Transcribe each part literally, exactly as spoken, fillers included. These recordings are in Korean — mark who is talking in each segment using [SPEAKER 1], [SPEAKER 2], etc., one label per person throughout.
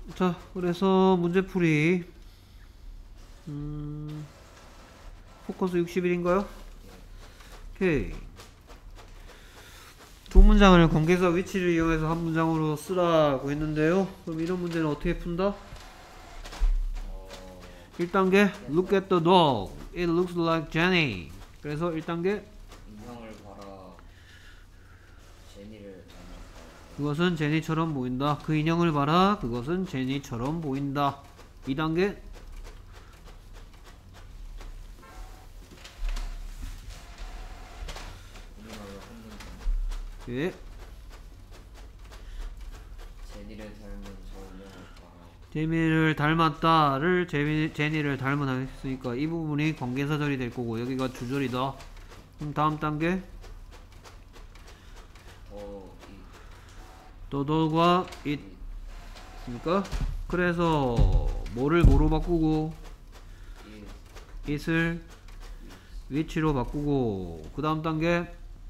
[SPEAKER 1] 자, 그래서 문제풀이. 음, 포커스 육십 일인가요? 오케이. 두 문장을 관계사 위치를 이용해서 한 문장으로 쓰라고 했는데요. 그럼 이런 문제는 어떻게 푼다? 일 단계 Look at the dog. It looks like Jenny. 그래서 일 단계
[SPEAKER 2] 인형을 봐라. 제니를 닮았다.
[SPEAKER 1] 그것은 제니처럼 보인다. 그 인형을 봐라. 그것은 제니처럼 보인다. 이 단계
[SPEAKER 2] 우리말로 한 문장.
[SPEAKER 1] 예.
[SPEAKER 2] 제니를 닮은 저 인형을 봐라.
[SPEAKER 1] 제니를 닮았다를 제니, 제니를 닮은 했으니까 이 부분이 관계사절이 될 거고 여기가 주절이다. 그럼 다음 단계
[SPEAKER 2] 더 이.
[SPEAKER 1] 더더과 it 있으니까 그래서 뭐를 뭐로 바꾸고
[SPEAKER 2] 이.
[SPEAKER 1] it을 위치로 바꾸고 그 다음 단계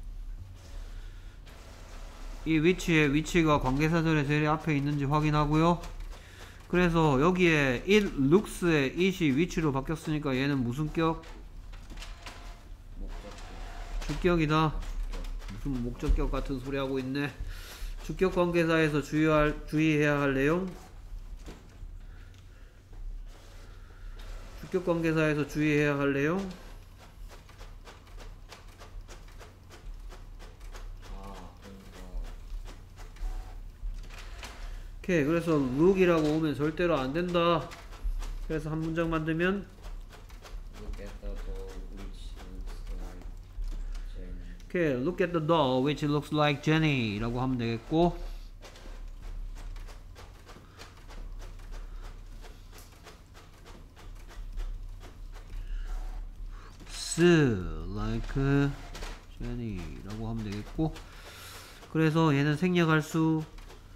[SPEAKER 1] 이 위치의 위치가 관계사절의 제일 앞에 있는지 확인하고요. 그래서 여기에 it looks의 it이 위치로 바뀌었으니까 얘는 무슨 격?
[SPEAKER 2] 목적격.
[SPEAKER 1] 주격이다.
[SPEAKER 2] 주격.
[SPEAKER 1] 무슨 목적격 같은 소리 하고 있네. 주격 관계사에서 주의할, 주의해야 할 내용. 주격 관계사에서 주의해야 할 내용.
[SPEAKER 2] 아, 그러니까
[SPEAKER 1] 오케이. 그래서 look이라고 오면 절대로 안 된다. 그래서 한 문장 만들면
[SPEAKER 2] look at the dog which looks like Jenny.
[SPEAKER 1] 오케이. Look at the dog which looks like Jenny 라고 하면 되겠고 like Jenny 라고 하면 되겠고 그래서 얘는 생략할 수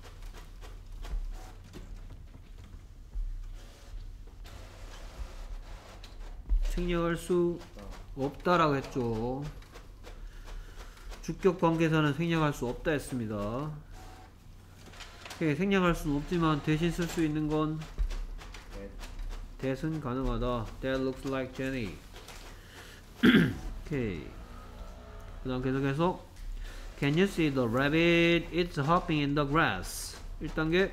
[SPEAKER 1] 생략할 수 없다라고 했죠. 주격 관계사는 생략할 수 없다 했습니다. 오케이, 생략할 수는 없지만 대신 쓸 수 있는 건
[SPEAKER 2] that.
[SPEAKER 1] that은 가능하다. That looks like Jenny. 오케이. 그 다음 계속해서 Can you see the rabbit? It's hopping in the grass. 일 단계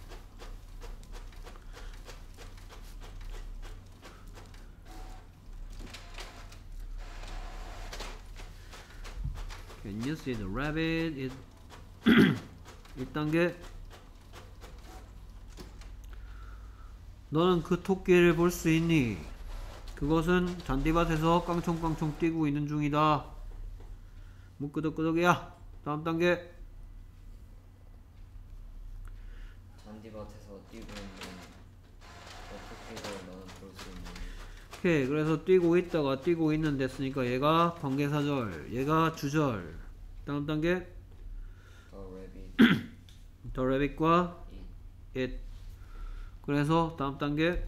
[SPEAKER 1] Can you see the rabbit? It 일 단계 너는 그 토끼를 볼 수 있니? 그것은 잔디밭에서 깡총깡총 뛰고 있는 중이다. 뭐 끄덕끄덕이야. 다음 단계
[SPEAKER 2] 잔디밭에서 뛰고 있는 어떻게들 너는 볼 수 있니?
[SPEAKER 1] 오케이. 그래서 뛰고 있다가 뛰고 있는 됐으니까 얘가 관계사절, 얘가 주절. 다음 단계
[SPEAKER 2] The rabbit
[SPEAKER 1] the rabbit과
[SPEAKER 2] it.
[SPEAKER 1] it. 그래서 다음 단계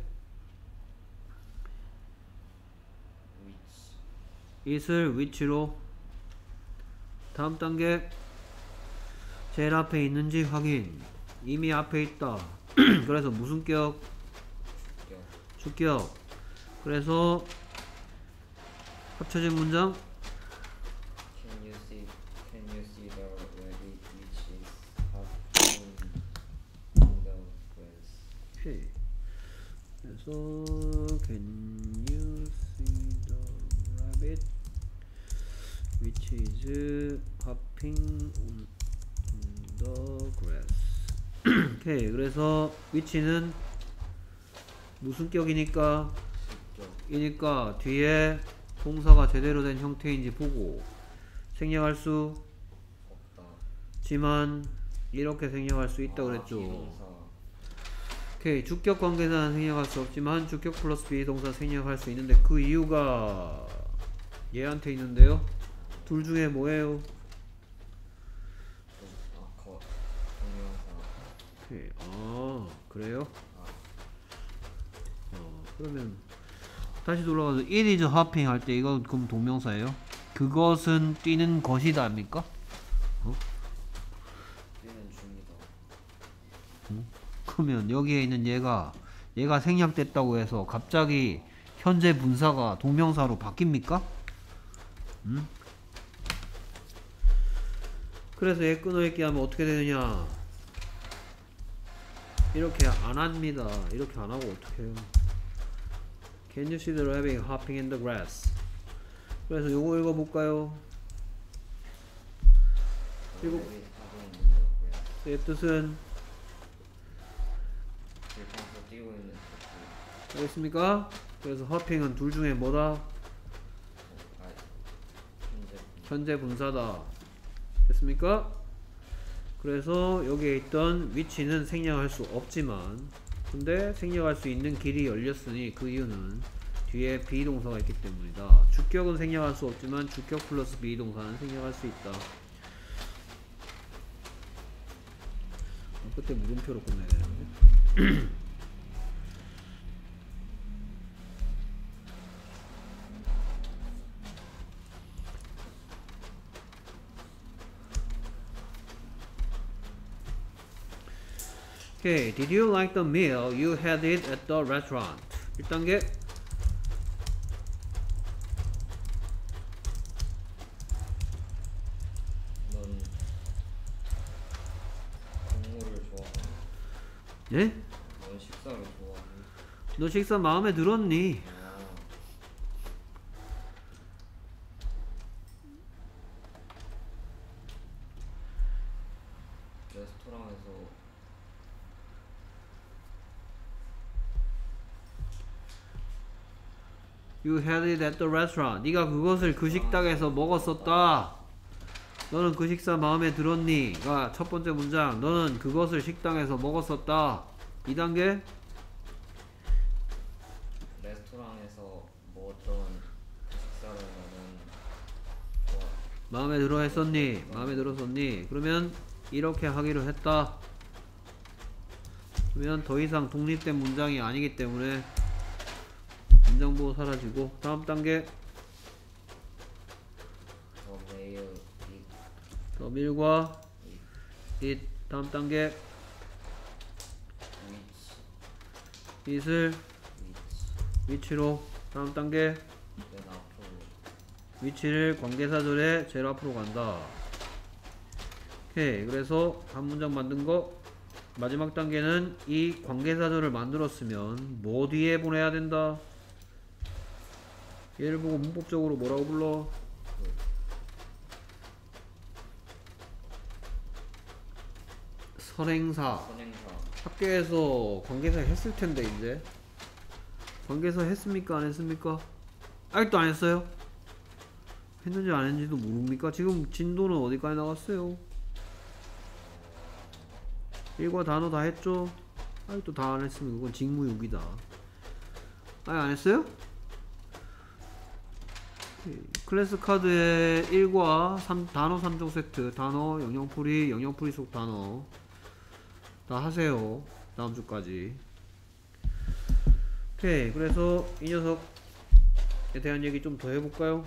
[SPEAKER 2] which
[SPEAKER 1] it을 위치로. 다음 단계 제일 앞에 있는지 확인. 이미 앞에 있다. 그래서 무슨 격?
[SPEAKER 2] 주격.
[SPEAKER 1] 주격. 그래서 합쳐진 문장
[SPEAKER 2] Can you see Can you see the rabbit which is hopping in the grass?
[SPEAKER 1] 오케이. 그래서 can you see the rabbit which is hopping on the grass. 오케이. 그래서 which는 무슨 격이니까
[SPEAKER 2] 주격.
[SPEAKER 1] 이니까 뒤에 동사가 제대로 된 형태인지 보고 생략할 수
[SPEAKER 2] 없다.
[SPEAKER 1] 지만 이렇게 생략할 수 있다
[SPEAKER 2] 아,
[SPEAKER 1] 그랬죠.
[SPEAKER 2] 비동사.
[SPEAKER 1] 오케이. 주격 관계사는 생략할 수 없지만 주격 플러스 비동사 생략할 수 있는데 그 이유가 얘한테 있는데요. 둘 중에 뭐예요?
[SPEAKER 2] 아, 거 동명사.
[SPEAKER 1] 오케이. 아 그래요?
[SPEAKER 2] 아,
[SPEAKER 1] 어, 그러면 다시 돌아가서 it is hopping 할 때 이거 그럼 동명사예요? 그것은 뛰는 것이다 입니까? 어?
[SPEAKER 2] 뛰는 중이다.
[SPEAKER 1] 응? 그러면 여기에 있는 얘가 얘가 생략됐다고 해서 갑자기 현재 분사가 동명사로 바뀝니까? 음? 그래서 얘 끊어읽기 하면 어떻게 되느냐, 이렇게 안 합니다. 이렇게 안 하고 어떻게 해요? Can you see the rabbit hopping in the grass? 그래서 요거 읽어볼까요?
[SPEAKER 2] The
[SPEAKER 1] 이거-
[SPEAKER 2] rabbit hopping in the grass.
[SPEAKER 1] 의 뜻은
[SPEAKER 2] 들판에서 뛰고 있는 토끼.
[SPEAKER 1] 알겠습니까? 그래서 hopping은 둘 중에 뭐다?
[SPEAKER 2] 어, 아, 현재
[SPEAKER 1] 현재 분사다. 됐습니까? 그래서 여기에 있던 위치는 생략할 수 없지만, 근데 생략할 수 있는 길이 열렸으니 그 이유는 뒤에 비동사가 있기 때문이다. 주격은 생략할 수 없지만 주격 플러스 비동사는 생략할 수 있다. 아, 그때 물음표로 끝내야 되는데. Okay, did you like the meal you had it at the restaurant? 일 단계.
[SPEAKER 2] 넌 국물을 좋아하니?
[SPEAKER 1] 예?
[SPEAKER 2] 넌 식사를 좋아하니?
[SPEAKER 1] 너 식사 마음에 들었니?
[SPEAKER 2] 아, 레스토랑에서
[SPEAKER 1] You had it at the restaurant. 네가 그것을 그 식당에서 먹었었다. 너는 그 식사 마음에 들었니?가 첫 번째 문장. 너는 그것을 식당에서 먹었었다. 이 단계.
[SPEAKER 2] 레스토랑에서 먹었던 그 식사를 나는 좋아.
[SPEAKER 1] 마음에 들어 했었니? 마음에 들었었니? 그러면 이렇게 하기로 했다. 그러면 더 이상 독립된 문장이 아니기 때문에 문장보호 사라지고, 다음 단계.
[SPEAKER 2] 더 메일 이
[SPEAKER 1] 더 밀과 it. 다음 단계.
[SPEAKER 2] 위치
[SPEAKER 1] it을
[SPEAKER 2] 위치
[SPEAKER 1] 위치로. 다음 단계.
[SPEAKER 2] 맨 앞으로
[SPEAKER 1] 위치를 관계사절에 제일 앞으로 간다. 오케이. 그래서 한 문장 만든 거, 마지막 단계는 이 관계사절을 만들었으면 뭐 뒤에 보내야 된다. 얘를 보고 문법적으로 뭐라고 불러? 선행사.
[SPEAKER 2] 선행사
[SPEAKER 1] 학교에서 관계사 했을 텐데, 이제 관계사 했습니까? 안 했습니까? 아직도 안 했어요? 했는지 안 했는지도 모릅니까? 지금 진도는 어디까지 나갔어요? 일과 단어 다 했죠? 아직도 다 안 했으면 그건 직무유기다. 아니, 안 했어요? 클래스 카드에 일과 삼, 단어 삼 종 세트, 단어, 영영풀이, 영영풀이 속 단어 다 하세요. 다음 주까지. 오케이. 그래서 이 녀석에 대한 얘기 좀 더 해볼까요?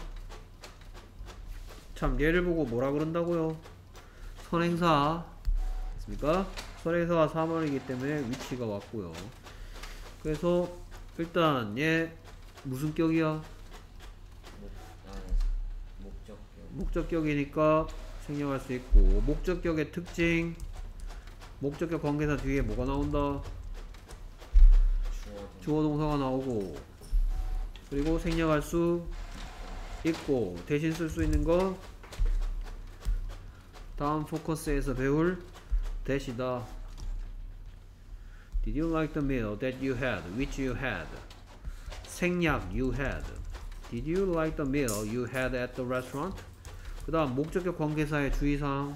[SPEAKER 1] 참, 얘를 보고 뭐라 그런다고요? 선행사. 됐습니까? 선행사가 삼 월이기 때문에 위치가 왔고요. 그래서 일단 얘 무슨 격이야?
[SPEAKER 2] 목 나는 목적격
[SPEAKER 1] 목적격이니까 생략할 수 있고, 목적격의 특징, 목적격 관계사 뒤에 뭐가 나온다?
[SPEAKER 2] 주어진
[SPEAKER 1] 주어 동사가 나오고, 그리고 생략할 수 있고, 대신 쓸 수 있는 거 다음 포커스에서 배울 대시다. Did you like the meal that you had? Which you had? 생략 you had. Did you like the meal you had at the restaurant? 그 다음 목적격 관계사의 주의사항.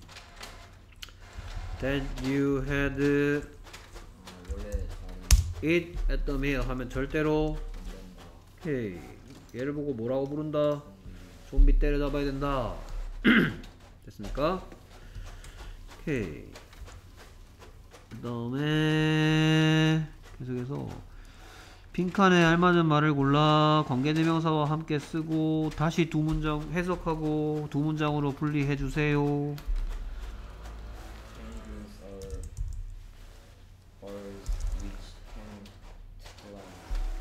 [SPEAKER 1] That you had
[SPEAKER 2] 아, 원래 자리
[SPEAKER 1] it at the meal 하면 절대로.
[SPEAKER 2] 안 된다.
[SPEAKER 1] 오케이. 얘를 보고 뭐라고 부른다?
[SPEAKER 2] 좀비
[SPEAKER 1] 좀비 때려잡아야 된다. 됐습니까? 오케이. 그 다음에 계속해서 빈칸에 알맞은 말을 골라 관계대명사와 함께 쓰고 다시 두 문장 해석하고 두 문장으로 분리해 주세요.
[SPEAKER 2] changes are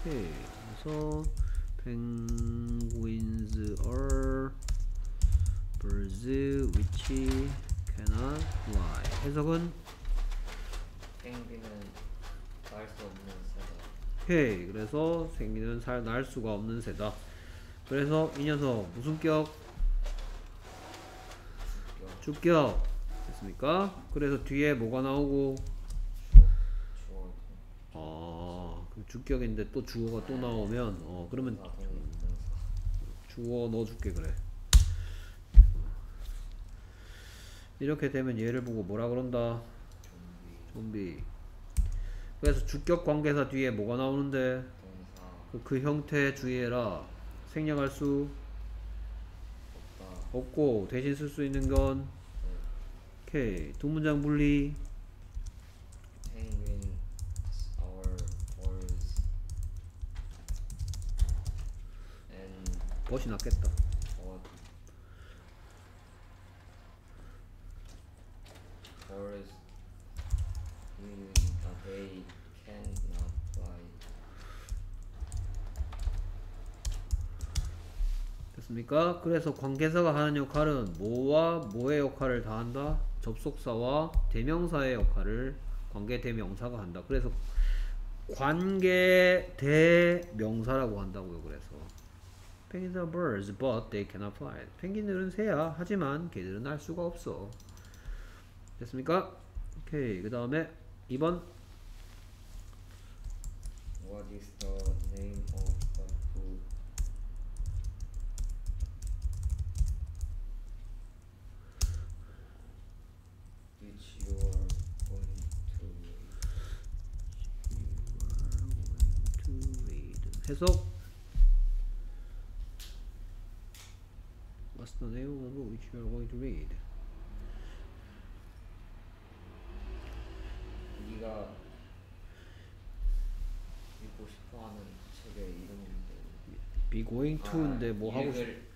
[SPEAKER 1] 오케이. 그래서 penguins are birds which cannot fly. 해석은
[SPEAKER 2] 펭귄은 날 수 없는 새다.
[SPEAKER 1] 오케이. 그래서 생기는 살 날 수가 없는 새다. 그래서 이 녀석 무슨 격?
[SPEAKER 2] 주격,
[SPEAKER 1] 주격. 됐습니까? 그래서 뒤에 뭐가 나오고?
[SPEAKER 2] 주어,
[SPEAKER 1] 아, 그럼 주격인데 또 주어가 또 나오면 어 그러면
[SPEAKER 2] 동사, 동사.
[SPEAKER 1] 주어 넣어줄게. 그래. 이렇게 되면 얘를 보고 뭐라 그런다?
[SPEAKER 2] 좀비,
[SPEAKER 1] 좀비. 그래서 주격 관계사 뒤에 뭐가 나오는데
[SPEAKER 2] 동사,
[SPEAKER 1] 그, 그 형태 주의해라. 생략할 수
[SPEAKER 2] 없다.
[SPEAKER 1] 없고 대신 쓸 수 있는 건
[SPEAKER 2] 네.
[SPEAKER 1] 오케이. 두 문장 분리.
[SPEAKER 2] Penguins are birds and
[SPEAKER 1] 벗이 낫겠다.
[SPEAKER 2] bird birds in a day cannot fly.
[SPEAKER 1] 됐습니까? 그래서 관계사가 하는 역할은 뭐와 뭐의 역할을 다 한다? 접속사와 대명사의 역할을 관계 대명사가 한다. 그래서 관계 대명사라고 한다고요. 그래서 Penguins are birds, but they cannot fly. 펭귄들은 새야. 하지만 걔들은 날 수가 없어. 됐습니까? 오케이. 그 다음에 이 번.
[SPEAKER 2] What is the name of the food? Which you are going to eat?
[SPEAKER 1] to read. 해석. What's the name of the book which you are going to read?
[SPEAKER 2] 네가 읽고 싶어하는 책의 이름인데.
[SPEAKER 1] Be going to인데 뭐 하고 싶?
[SPEAKER 2] 이름을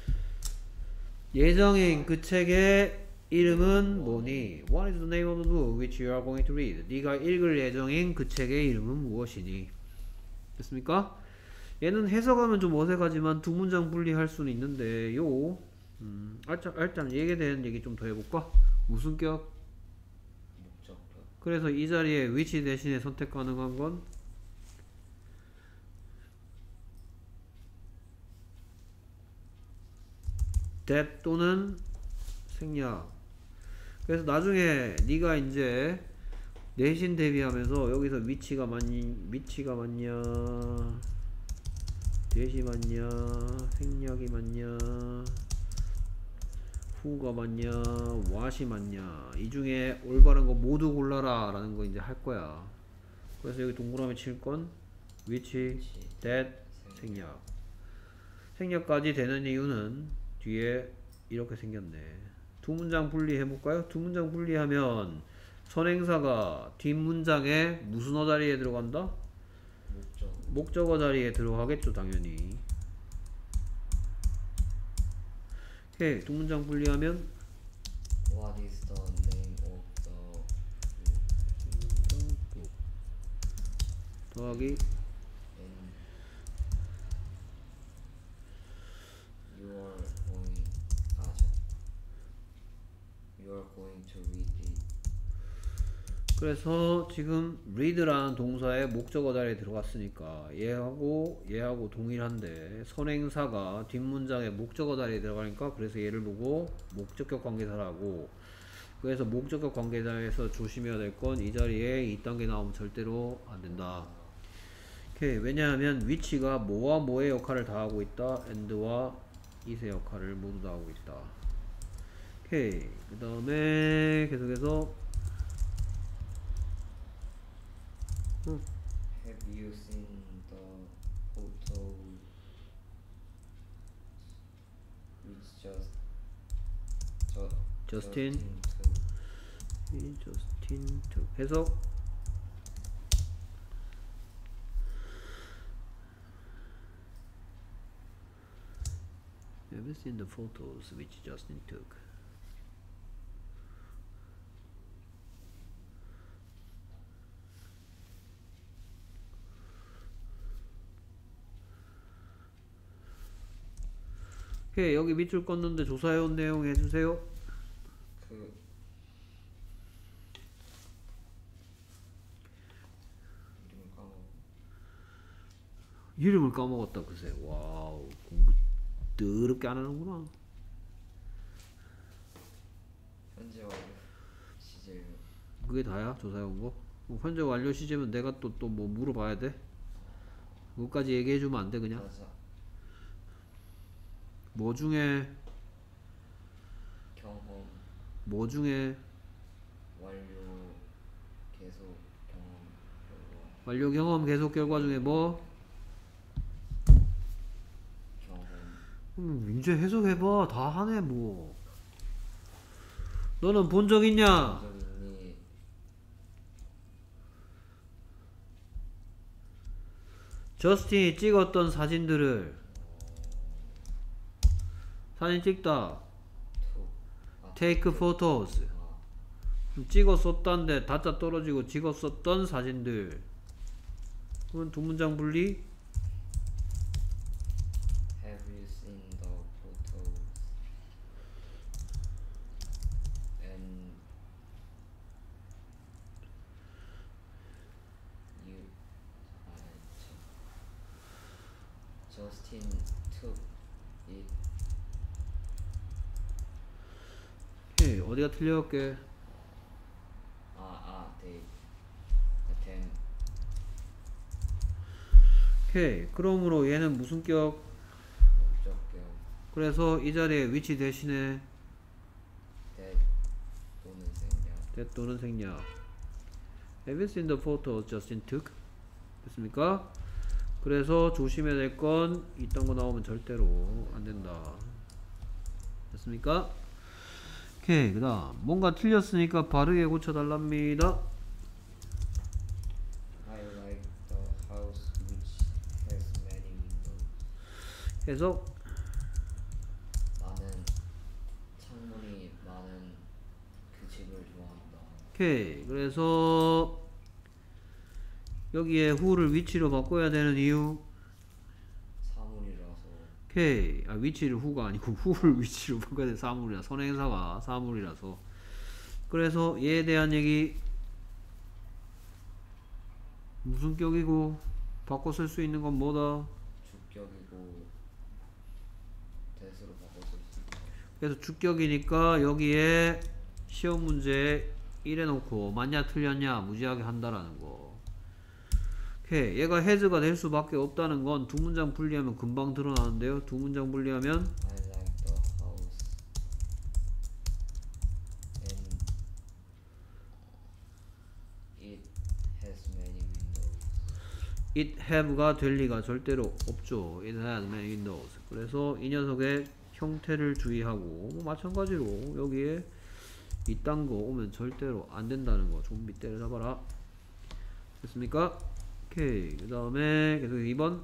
[SPEAKER 1] 예정인 그 책의 이름은 뭐니? What is the name of the book which you are going to read? 네가 읽을 예정인 그 책의 이름은 무엇이니? 됐습니까? 얘는 해석하면 좀 어색하지만 두 문장 분리할 수는 있는데 요 음, 일단, 일단 얘에 대한 얘기 좀 더 해볼까? 무슨 격?
[SPEAKER 2] 목적격.
[SPEAKER 1] 그래서 이 자리에 which 대신에 선택 가능한 건 that 또는 생략. 그래서 나중에 네가 이제 내신 대비하면서 여기서 위치가 맞니, 위치가 맞냐, 대시 맞냐, 생략이 맞냐, 후가 맞냐, what이 맞냐, 이 중에 올바른 거 모두 골라라 라는 거 이제 할 거야. 그래서 여기 동그라미 칠 건 which, that, 생략. 생략까지 되는 이유는 뒤에 이렇게 생겼네. 두 문장 분리해 볼까요? 두 문장 분리하면 선행사가 뒷문장에 무슨 어 자리에 들어간다?
[SPEAKER 2] 목적.
[SPEAKER 1] 목적어 자리에 들어가겠죠, 당연히. 오케이, 두 문장 분리하면
[SPEAKER 2] What is the name of the book?
[SPEAKER 1] 더하기
[SPEAKER 2] And you are going. 아, 자. You are going to read it.
[SPEAKER 1] 그래서 지금 read라는 동사의 목적어 자리에 들어갔으니까 얘하고 얘하고 동일한데 선행사가 뒷문장에 목적어 자리에 들어가니까 그래서 얘를 보고 목적격 관계사라고. 그래서 목적격 관계사에서 조심해야 될 건 이 자리에 이 단계 나오면 절대로 안 된다. 오케이. 왜냐하면 which가 뭐와 뭐의 역할을 다 하고 있다. and와 is의 역할을 모두 다 하고 있다. 오케이. 그 다음에 계속해서 응.
[SPEAKER 2] Have you seen the photo which just ju,
[SPEAKER 1] Justin
[SPEAKER 2] took?
[SPEAKER 1] 이 저스틴 투 해석. Have you seen the photos which Justin took? 오케이, 여기 밑줄 껐는데 조사해온 내용 해주세요.
[SPEAKER 2] 그 이름을 까먹어.
[SPEAKER 1] 이름을 까먹었다 그새. 와우, 공부 더럽게 안 하는구나.
[SPEAKER 2] 현재 완료 시제.
[SPEAKER 1] 그게 다야? 조사해온 거? 뭐 현재 완료 시제면 내가 또 또 뭐 물어봐야 돼? 그것까지 얘기해주면 안 돼 그냥?
[SPEAKER 2] 맞아.
[SPEAKER 1] 뭐 중에
[SPEAKER 2] 경험
[SPEAKER 1] 뭐 중에
[SPEAKER 2] 완료 계속 경험 결과
[SPEAKER 1] 완료 경험 계속 결과 중에 뭐?
[SPEAKER 2] 경험.
[SPEAKER 1] 음, 이제 해석해봐. 다 하네 뭐. 너는 본 적 있냐?
[SPEAKER 2] 적 있니?
[SPEAKER 1] 저스틴이 찍었던 사진들을 사진 찍다.
[SPEAKER 2] 투. 아,
[SPEAKER 1] Take photos.
[SPEAKER 2] 아,
[SPEAKER 1] 찍었었단데 다짜 떨어지고 찍었었던 사진들. 그건 두 문장 분리.
[SPEAKER 2] Have you seen the photos? And you 아, 저- Justin took it.
[SPEAKER 1] 오케이, 어디가 틀렸게?
[SPEAKER 2] 아, 아, they attend.
[SPEAKER 1] 오케이, 그러므로 얘는 무슨 격?
[SPEAKER 2] 목적격
[SPEAKER 1] 그래서 이 자리에 위치 대신에
[SPEAKER 2] that 또는 생략.
[SPEAKER 1] that 또는 생략. Have you seen the photos Justin took? 됐습니까? 그래서 조심해야 될 건 이딴 거 나오면 절대로 안 된다. 됐습니까? 오케이, 그 다음 뭔가 틀렸으니까 바르게 고쳐달랍니다.
[SPEAKER 2] I like the house which has many windows.
[SPEAKER 1] 해석.
[SPEAKER 2] 나는 창문이 많은 그 집을 좋아한다.
[SPEAKER 1] 오케이, 그래서 여기에 who를 위치로 바꿔야 되는 이유.
[SPEAKER 2] 사물이라서.
[SPEAKER 1] 오케이, 아, 위치를 who가 아니고 who를 위치로 바꿔야 되는 사물이라. 선행사가 사물이라서. 그래서 얘에 대한 얘기. 무슨 격이고 바꿔 쓸 수 있는 건 뭐다?
[SPEAKER 2] 주격이고 대수로 바꿔 쓸 수 있다.
[SPEAKER 1] 그래서 주격이니까 여기에 시험 문제에 이래놓고 맞냐 틀렸냐 무지하게 한다라는 거. 오케이, 얘가 has가 될 수밖에 없다는 건 두 문장 분리하면 금방 드러나는데요. 두 문장 분리하면
[SPEAKER 2] I like the house and it has many windows.
[SPEAKER 1] it have가 될 리가 절대로 없죠. it has many windows. 그래서 이 녀석의 형태를 주의하고 뭐 마찬가지로 여기에 이딴 거 오면 절대로 안 된다는 거 좀 밑대를 잡아라. 됐습니까? 오케이, 그 다음에 계속 이 번.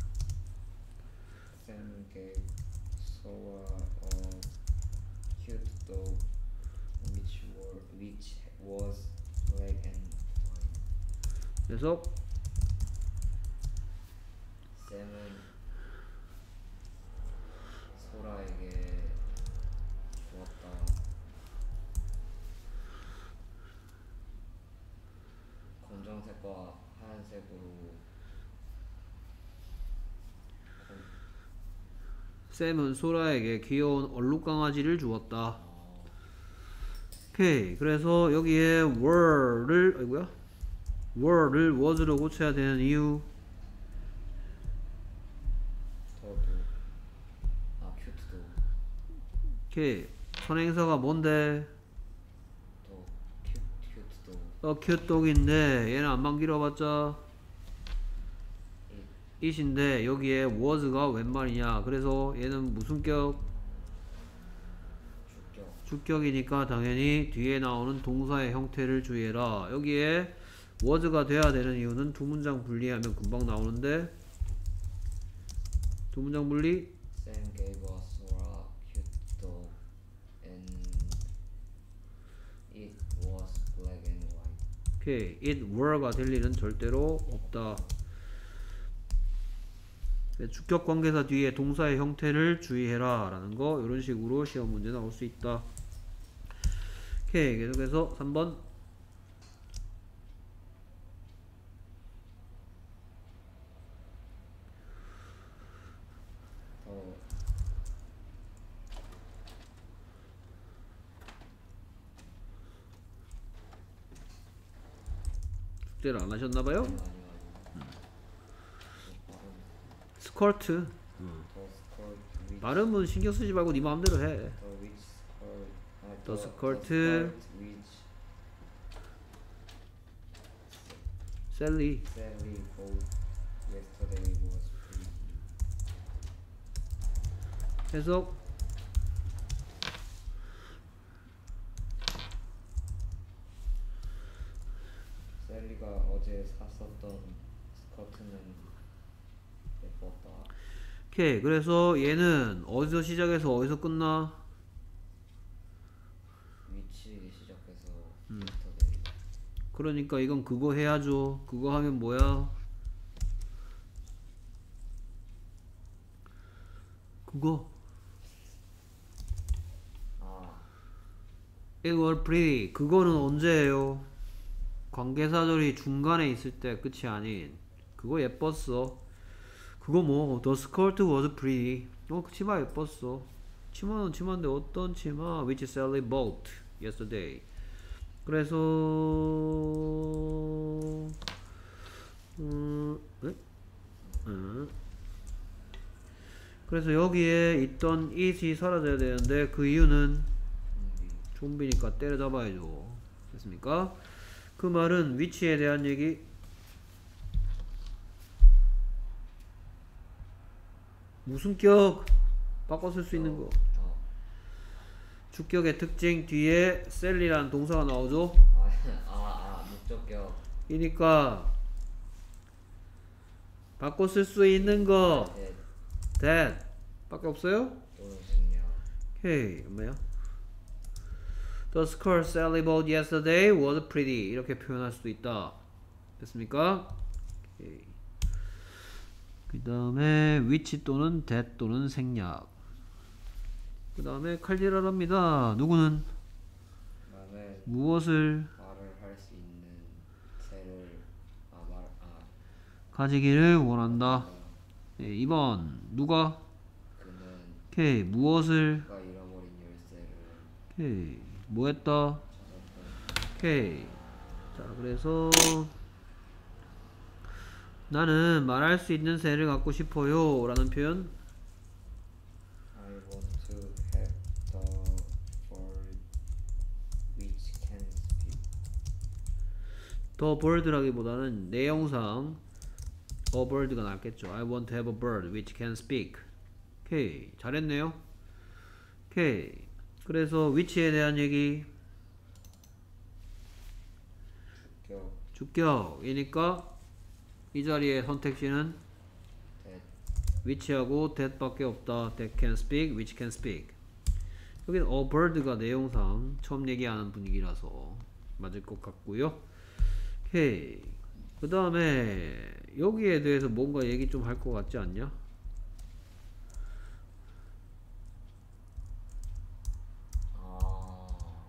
[SPEAKER 2] Sam gave Sora a cute dog which were which was black and white.
[SPEAKER 1] 그래서
[SPEAKER 2] 샘은 소라에게 주었다. 검정색과 하얀색으로
[SPEAKER 1] 샘은 소라에게 귀여운 얼룩강아지를 주었다.
[SPEAKER 2] 어,
[SPEAKER 1] 오케이, 그래서 여기에 were를 아이고야 were를 was로 고쳐야 되는 이유.
[SPEAKER 2] 더도 아 큐트도
[SPEAKER 1] 오케이, 선행사가 뭔데?
[SPEAKER 2] 더 큐, 큐트도
[SPEAKER 1] 어, 큐떡인데 얘는 안만 길어봤자
[SPEAKER 2] 이
[SPEAKER 1] it인데 여기에 was가 웬 말이냐. 그래서 얘는 무슨 격?
[SPEAKER 2] 주격
[SPEAKER 1] 주격이니까 당연히 뒤에 나오는 동사의 형태를 주의해라. 여기에 was가 돼야 되는 이유는 두 문장 분리하면 금방 나오는데 두 문장 분리.
[SPEAKER 2] Sam gave us Sora cute dog and it was black and white.
[SPEAKER 1] 오케이, it were가 될 일은 절대로 없다. 주격 관계사 뒤에 동사의 형태를 주의해라 라는 거 이런 식으로 시험 문제 나올 수 있다. 오케이 계속해서 삼 번
[SPEAKER 2] 더
[SPEAKER 1] 숙제를 안 하셨나봐요?
[SPEAKER 2] 아니요 아니요
[SPEAKER 1] 스커트
[SPEAKER 2] 더 스커트 which
[SPEAKER 1] 발음은 신경 쓰지 말고 네 마음대로 해.
[SPEAKER 2] 더 which skirt 아,
[SPEAKER 1] The
[SPEAKER 2] 더-
[SPEAKER 1] skirt.
[SPEAKER 2] the skirt which
[SPEAKER 1] 셀리
[SPEAKER 2] Sally bought yesterday was pretty.
[SPEAKER 1] 해석
[SPEAKER 2] 셀리가 어제 샀었던 스커트는 예뻤다.
[SPEAKER 1] 오케이 그래서 얘는 어디서 시작해서 어디서 끝나?
[SPEAKER 2] 위치 시작해서
[SPEAKER 1] 음.
[SPEAKER 2] yesterday.
[SPEAKER 1] 그러니까 이건 그거 해야죠. 그거 하면 뭐야? 그거
[SPEAKER 2] 아
[SPEAKER 1] It was pretty 그거는 언제예요? 관계사절이 중간에 있을 때 끝이 아닌 그거 예뻤어. 그거 뭐 The skirt was pretty 어 그 치마 예뻤어. 치마는 치마인데 어떤 치마? Which Sally bought yesterday. 그래서 음, 네? 음. 그래서 여기에 있던 it이 사라져야 되는데 그 이유는
[SPEAKER 2] 준비.
[SPEAKER 1] 좀비니까 때려잡아야죠. 됐습니까? 그 말은 위치에 대한 얘기 무슨 격 바꿔 쓸 수 있는 거
[SPEAKER 2] 어.
[SPEAKER 1] 주격의 특징 뒤에 셀리라는 동사가 나오죠.
[SPEAKER 2] 아, 아, 아, 목적격.
[SPEAKER 1] 이니까 바꿔 쓸 수 있는 거
[SPEAKER 2] that
[SPEAKER 1] that 밖에 없어요?
[SPEAKER 2] 또는 생략.
[SPEAKER 1] 오케이 뭐야? The skirt Sally bought yesterday was pretty 이렇게 표현할 수도 있다. 됐습니까? 오케이. 그 다음에 which 또는 that 또는 생략. 그 다음에 칼디라랍니다. 누구는
[SPEAKER 2] 말을
[SPEAKER 1] 무엇을
[SPEAKER 2] 말을 할 수 있는 새를 아말 아.
[SPEAKER 1] 가지기를 원한다.
[SPEAKER 2] 그가
[SPEAKER 1] 네, 이 번 누가
[SPEAKER 2] 그는
[SPEAKER 1] 오케이 무엇을
[SPEAKER 2] 그가 잃어버린 열쇠를
[SPEAKER 1] 오케이 뭐 했다
[SPEAKER 2] 찾았다.
[SPEAKER 1] 오케이 자 그래서 나는 말할 수 있는 새를 갖고 싶어요 라는 표현
[SPEAKER 2] I want to have the bird which can speak.
[SPEAKER 1] 더 bird라기보다는 내용상 a bird가 낫겠죠. I want to have a bird which can speak. 오케이 잘했네요. 오케이 그래서 which에 대한 얘기
[SPEAKER 2] 격
[SPEAKER 1] 주격이니까 이 자리에 선택지는
[SPEAKER 2] that
[SPEAKER 1] which하고 that 밖에 없다. that can speak, which can speak. 여기는 a bird가 내용상 처음 얘기하는 분위기라서 맞을 것 같고요. 오케이 그 다음에 여기에 대해서 뭔가 얘기 좀 할 것 같지 않냐?
[SPEAKER 2] 아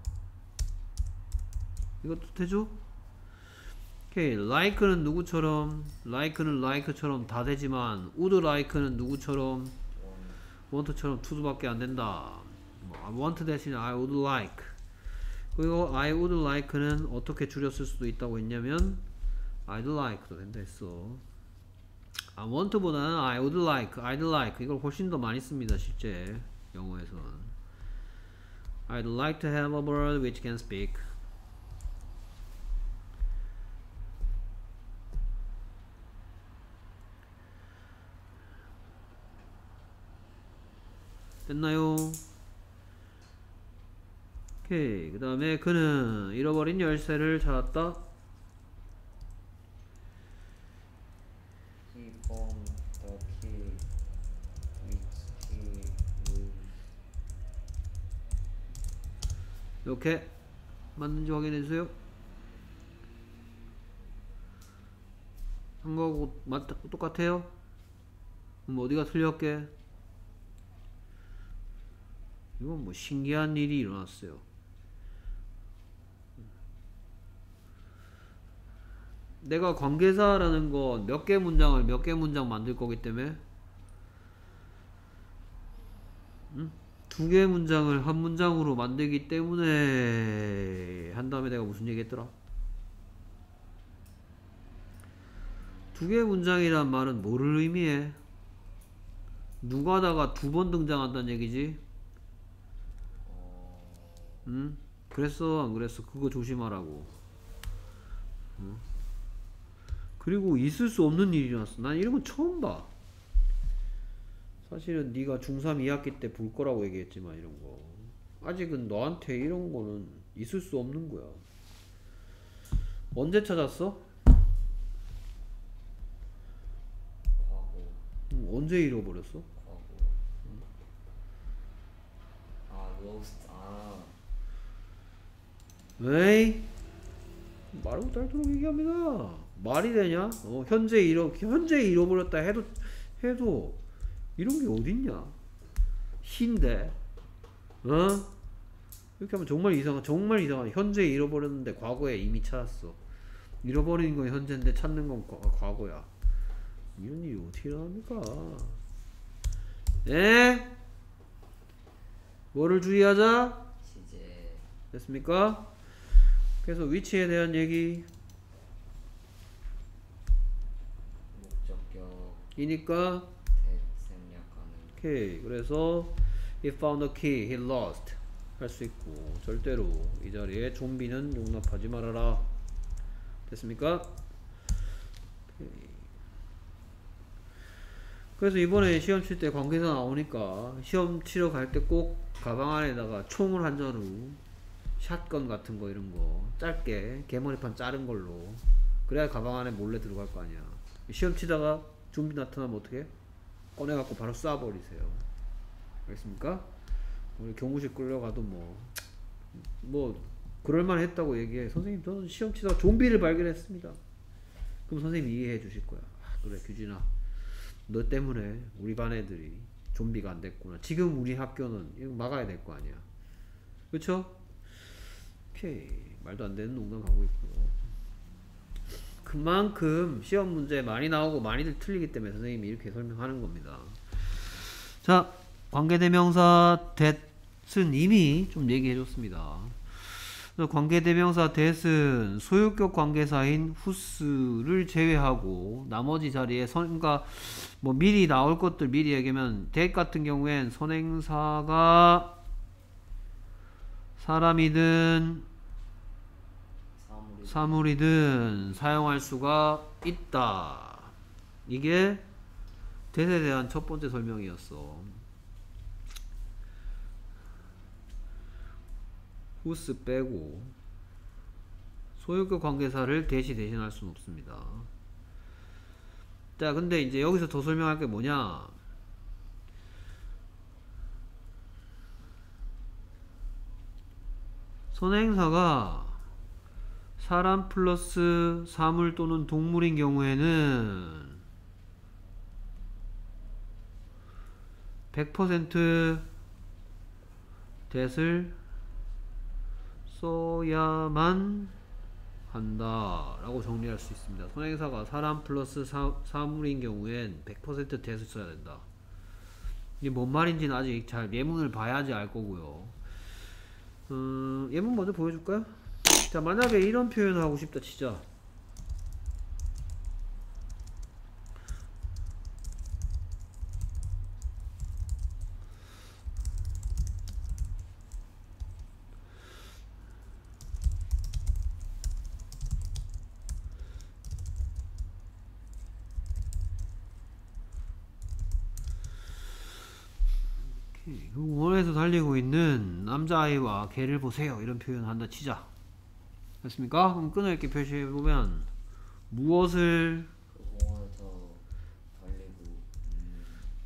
[SPEAKER 1] 이것도 되죠? 오케이 like는 누구처럼 like는 like처럼 다 되지만 would like는 누구처럼
[SPEAKER 2] 원
[SPEAKER 1] want처럼 to도밖에 안 된다. 뭐, I want 대신에 I would like. 그리고 I would like는 어떻게 줄였을 수도 있다고 했냐면 I'd like도 된다 했어. I want보다는 I would like, I'd like 이걸 훨씬 더 많이 씁니다 실제 영어에서는. I'd like to have a bird which can speak. 됐나요? 오케이 그 다음에 그는 잃어버린 열쇠를 찾았다.
[SPEAKER 2] He found the key which he used.
[SPEAKER 1] 이렇게 맞는지 확인해주세요. 한 거하고 맞, 똑같아요? 그럼 어디가 틀렸게? 이건 뭐 신기한 일이 일어났어요. 내가 관계사라는 거 몇 개 문장을 몇 개 문장 만들 거기 때문에 응? 두 개 문장을 한 문장으로 만들기 때문에 한 다음에 내가 무슨 얘기 했더라? 두 개 문장이란 말은 뭐를 의미해? 누가다가 두 번 등장한다는 얘기지? 응? 그랬어 안 그랬어? 그거 조심하라고. 응? 그리고 있을 수 없는 일이 일어났어. 난 이런 건 처음 봐. 사실은 네가 중삼 이 학기 때 볼 거라고 얘기했지만 이런 거 아직은 너한테 이런 거는 있을 수 없는 거야. 언제 찾았어?
[SPEAKER 2] 과거.
[SPEAKER 1] 응, 언제 잃어버렸어?
[SPEAKER 2] 과거. 아 lost. 아
[SPEAKER 1] 에이 말하고 짧도록 얘기합니다. 말이 되냐? 어, 현재 잃어 현재 잃어버렸다 해도 해도 이런 게 어딨냐? 힌데 어? 이렇게 하면 정말 이상한 정말 이상한. 현재 잃어버렸는데 과거에 이미 찾았어. 잃어버린 건 현재인데 찾는 건 과, 과거야. 이런 일이 어떻게 일어납니까? 에? 뭐를 주의하자?
[SPEAKER 2] 시제.
[SPEAKER 1] 됐습니까? 그래서 위치에 대한 얘기
[SPEAKER 2] 목적격이니까 생략하는.
[SPEAKER 1] 오케이. 그래서 he found a key, he lost 할 수 있고 절대로 이 자리에 좀비는 용납하지 말아라. 됐습니까? 오케이. 그래서 이번에 시험 칠 때 관계사 나오니까 시험 치러 갈 때 꼭 가방 안에다가 총을 한 자루, 샷건 같은 거 이런 거 짧게 개머리판 자른 걸로, 그래야 가방 안에 몰래 들어갈 거 아니야. 시험 치다가 좀비 나타나면 어떻게? 꺼내갖고 바로 쏴버리세요. 알겠습니까? 우리 교무실 끌려가도 뭐, 뭐, 그럴만 했다고 얘기해. 선생님, 저는 시험 치다가 좀비를 발견했습니다. 그럼 선생님이 이해해 주실 거야. 아, 그래, 규진아. 너 때문에 우리 반 애들이 좀비가 안 됐구나. 지금 우리 학교는 이거 막아야 될 거 아니야. 그쵸? 오케이. 말도 안 되는 농담 하고 있고요. 그만큼 시험 문제 많이 나오고 많이들 틀리기 때문에 선생님이 이렇게 설명하는 겁니다. 자, 관계대명사 that은 이미 좀 얘기해 줬습니다. 관계대명사 that은 소유격 관계사인 whose를 제외하고 나머지 자리에 선과 뭐 미리 나올 것들 미리 얘기하면 that 같은 경우엔 선행사가 사람이든
[SPEAKER 2] 사물이.
[SPEAKER 1] 사물이든 사용할 수가 있다. 이게 that에 대한 첫 번째 설명이었어. whose 빼고 소유격 관계사를 that이 대신할 수는 없습니다. 자, 근데 이제 여기서 더 설명할 게 뭐냐? 선행사가 사람 플러스 사물 또는 동물인 경우에는 백 퍼센트 that을 써야만 한다 라고 정리할 수 있습니다. 선행사가 사람 플러스 사, 사물인 경우엔 백 퍼센트 that을 써야 된다. 이게 뭔 말인지는 아직 잘 예문을 봐야지 알 거고요. 음, 예문 먼저 보여줄까요? 자, 만약에 이런 표현을 하고 싶다 치자. 공원에서 달리고 있는 남자아이와 개를 보세요. 이런 표현을 한다 치자. 됐습니까? 그럼 끈을 이렇게 표시해보면 무엇을
[SPEAKER 2] 그 공원에서 달리고. 음.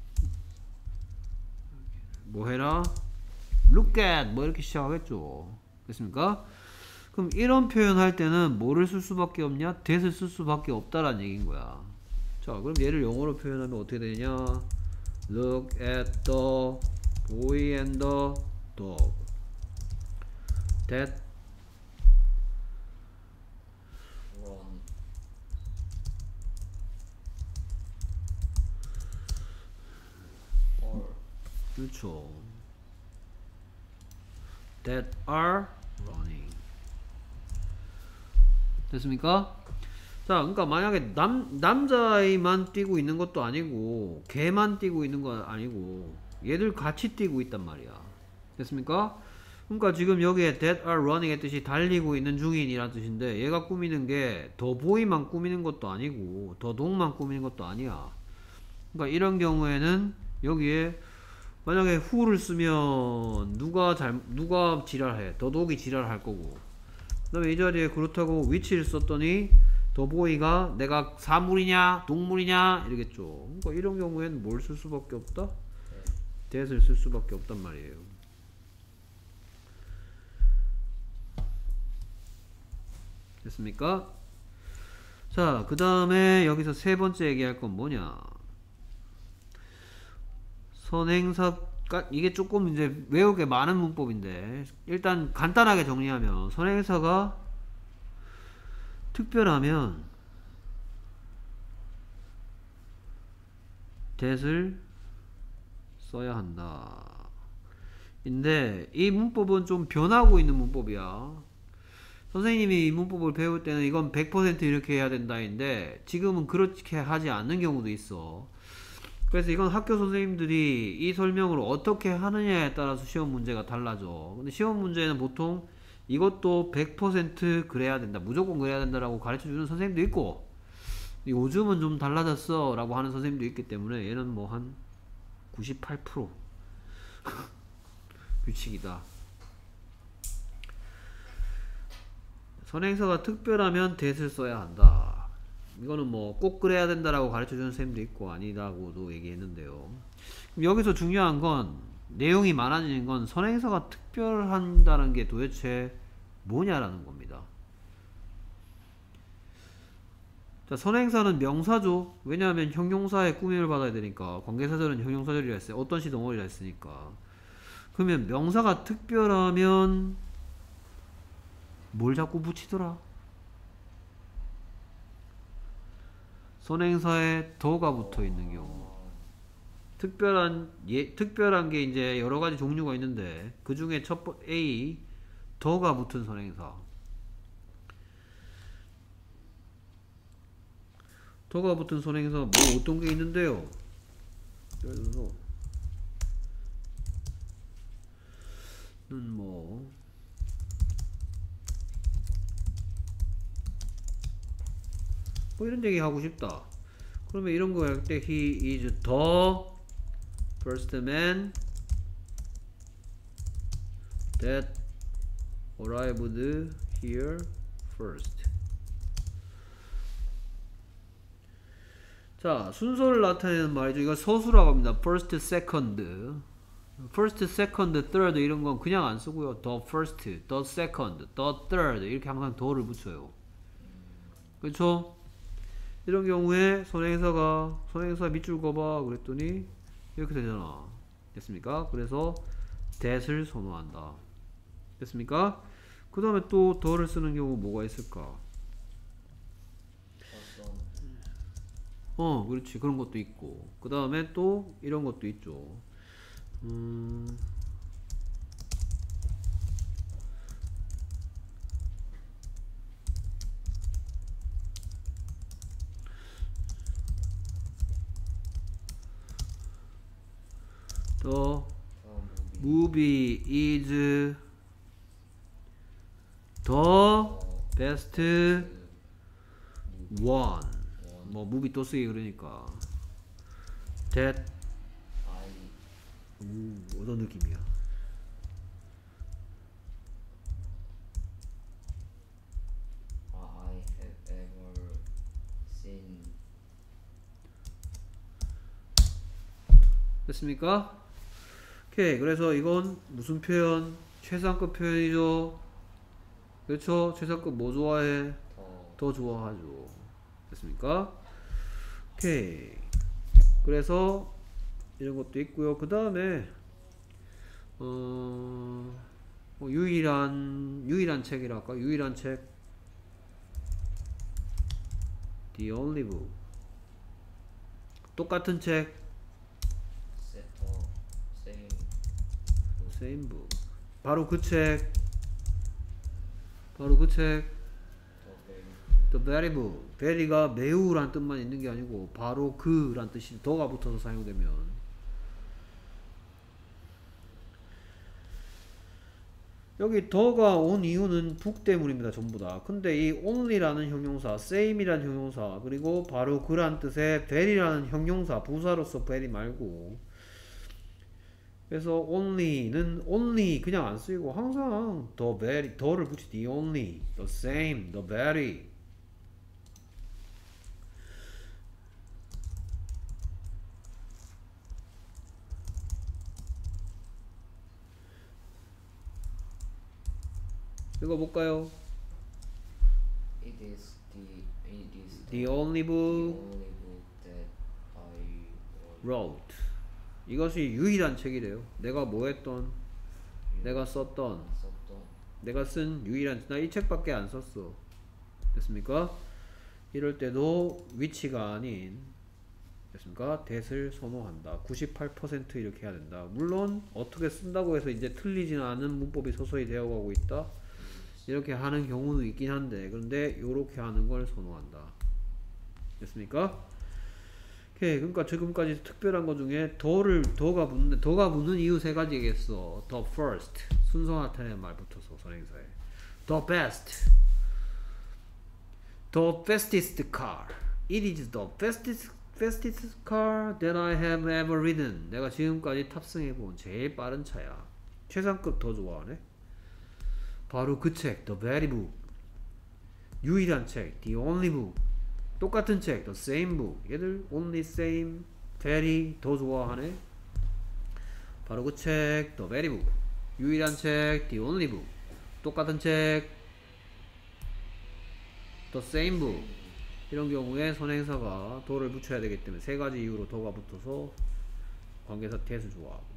[SPEAKER 1] 뭐 해라? Look at 뭐 이렇게 시작하겠죠. 됐습니까? 그럼 이런 표현 할 때는 뭐를 쓸 수밖에 없냐? that을 쓸 수밖에 없다라는 얘기인 거야. 자, 그럼 얘를 영어로 표현하면 어떻게 되냐? Look at the boy and the dog. That
[SPEAKER 2] run. or
[SPEAKER 1] 그렇죠. That are running. 됐습니까? 자, 그러니까 만약에 남, 남자애만 뛰고 있는 것도 아니고 걔만 뛰고 있는 건 아니고 얘들 같이 뛰고 있단 말이야. 됐습니까? 그러니까 지금 여기에 that are running의 뜻이 달리고 있는 중인이라는 뜻인데 얘가 꾸미는 게 더 보이만 꾸미는 것도 아니고 더 동만 꾸미는 것도 아니야. 그러니까 이런 경우에는 여기에 만약에 who를 쓰면 누가 잘 누가 지랄해? 더독이 지랄할 거고. 그다음에 이 자리에 그렇다고 which를 썼더니 더보이가 내가 사물이냐 동물이냐 이러겠죠. 그러니까 이런 경우에는 뭘 쓸 수밖에 없다? that을 쓸 수밖에 없단 말이에요. 됐습니까? 자, 그 다음에 여기서 세 번째 얘기할 건 뭐냐? 선행사, 이게 조금 이제 외우기 많은 문법인데 일단 간단하게 정리하면 선행사가 특별하면 that을 써야 한다. 근데 이 문법은 좀 변하고 있는 문법이야. 선생님이 이 문법을 배울 때는 이건 백 퍼센트 이렇게 해야 된다인데 지금은 그렇게 하지 않는 경우도 있어. 그래서 이건 학교 선생님들이 이 설명을 어떻게 하느냐에 따라서 시험 문제가 달라져. 근데 시험 문제는 보통 이것도 백 퍼센트 그래야 된다, 무조건 그래야 된다라고 가르쳐주는 선생님도 있고 요즘은 좀 달라졌어 라고 하는 선생님도 있기 때문에 얘는 뭐 한 구십팔 퍼센트 규칙이다. 선행사가 특별하면 that을 써야 한다. 이거는 뭐 꼭 그래야 된다라고 가르쳐주는 선생님도 있고 아니라고도 얘기했는데요. 그럼 여기서 중요한 건 내용이 많아지는 건 선행사가 특별한다는 게 도대체 뭐냐라는 겁니다. 자, 선행사는 명사죠. 왜냐하면 형용사의 꾸밈을 받아야 되니까. 관계사절은 형용사절이라 했어요. 어떤 시 덩어리라 했으니까. 그러면 명사가 특별하면 뭘 자꾸 붙이더라? 선행사에 더가 붙어 있는 경우. 특별한 예, 특별한 게 이제 여러 가지 종류가 있는데 그 중에 첫 번 A 더가 붙은 선행사. 더가 붙은 선행사 뭐 어떤 게 있는데요? 예를 들어서 뭐 뭐 이런 얘기 하고 싶다. 그러면 이런 거 할 때 he is the first man that arrived here first. 자, 순서를 나타내는 말이죠. 이거 서술라고 합니다. first, second. first, second, third 이런 건 그냥 안 쓰고요. the first, the second, the third 이렇게 항상 더를 붙여요. 그렇죠? 이런 경우에 선행사가 선행사 밑줄 그어봐 그랬더니 이렇게 되잖아. 됐습니까? 그래서 that을 선호한다. 됐습니까? 그 다음에 또 더를 쓰는 경우 뭐가 있을까? 어, 그렇지. 그런 것도 있고. 그 다음에 또 이런 것도 있죠. 음... The movie is the best one. 뭐 movie 또 쓰기 그러니까 that 우, 어떤 느낌이야?
[SPEAKER 2] I have ever seen.
[SPEAKER 1] 됐습니까? 오케이. 그래서 이건 무슨 표현? 최상급 표현이죠. 그렇죠? 최상급 뭐 좋아해?
[SPEAKER 2] 더
[SPEAKER 1] 더 좋아하죠. 됐습니까? 오케이. 그래서 이런 것도 있고요. 그 다음에 어, 뭐 유일한 유일한 책이랄까? 유일한 책 The only book. 똑같은 책
[SPEAKER 2] Se, 어, same.
[SPEAKER 1] same book. 바로 그 책. 바로 그 책
[SPEAKER 2] The
[SPEAKER 1] The
[SPEAKER 2] very.
[SPEAKER 1] very book. very가 매우란 뜻만 있는 게 아니고 바로 그란 뜻이 더가 붙어서 사용되면 여기 더가 온 이유는 book 때문입니다. 전부 다. 근데 이 only라는 형용사, same이라는 형용사, 그리고 바로 그란 뜻의 very라는 형용사, 부사로서 very 말고, 그래서 only는 only 그냥 안 쓰이고 항상 the very, the를 붙이 the only, the same, the very. 이거 볼까요?
[SPEAKER 2] It is the. It is
[SPEAKER 1] The only
[SPEAKER 2] the
[SPEAKER 1] book
[SPEAKER 2] only book that I wrote.
[SPEAKER 1] wrote. 이것이 유일한 책이래요. 내가 뭐 했던, 내가 썼던,
[SPEAKER 2] 썼던.
[SPEAKER 1] 내가 쓴 유일한, 나 이 책밖에 안 썼어. 됐습니까? 이럴 때도 위치가 아닌, 됐습니까? that을 선호한다. 구십팔 퍼센트 이렇게 해야 된다. 물론 어떻게 쓴다고 해서 이제 틀리지는 않은 문법이 서서히 되어가고 있다. 이렇게 하는 경우도 있긴 한데, 그런데 요렇게 하는 걸 선호한다. 됐습니까? 오케이. 그러니까 지금까지 특별한 것 중에 더를 더가 붙는 더가 붙는 이유 세 가지겠어. the first 순서 나타내는 말 붙어서 선행사에 the best, the fastest car. It is the fastest fastest car that I have ever ridden. 내가 지금까지 탑승해본 제일 빠른 차야. 최상급 더 좋아하네. 바로 그 책, the very book. 유일한 책, the only book. 똑같은 책, the same book. 얘들 only, same, very 더 좋아하네. 바로 그 책, the very book. 유일한 책, the only book. 똑같은 책, the same book. 이런 경우에 선행사가 더를 붙여야 되기 때문에 세 가지 이유로 더가 붙어서 관계사 that을 좋아하고.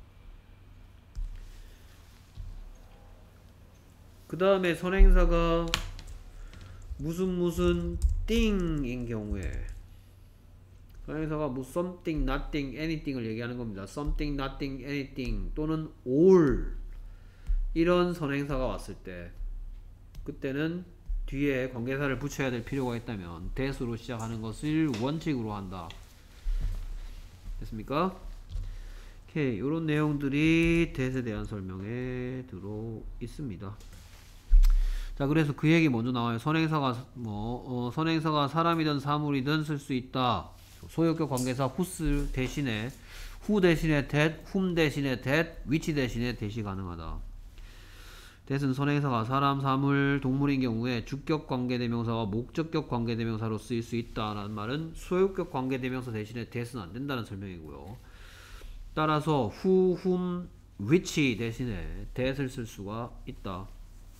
[SPEAKER 1] 그 다음에 선행사가 무슨 무슨 thing인 경우에 선행사가 뭐 something, nothing, anything을 얘기하는 겁니다. something, nothing, anything 또는 all 이런 선행사가 왔을 때 그때는 뒤에 관계사를 붙여야 될 필요가 있다면 that으로 시작하는 것을 원칙으로 한다. 됐습니까? 오케이. 이런 내용들이 that에 대한 설명에 들어 있습니다. 자, 그래서 그 얘기 먼저 나와요. 선행사가 뭐 어, 선행사가 사람이든 사물이든 쓸 수 있다. 소유격 관계사 whose 대신에 who 대신에 that, whom 대신에 that, which 대신에 that이 가능하다. that은 선행사가 사람, 사물, 동물인 경우에 주격 관계대명사와 목적격 관계대명사로 쓰일 수 있다라는 말은 소유격 관계대명사 대신에 that은 안 된다는 설명이고요. 따라서 who, whom, which 대신에 that을 쓸 수가 있다.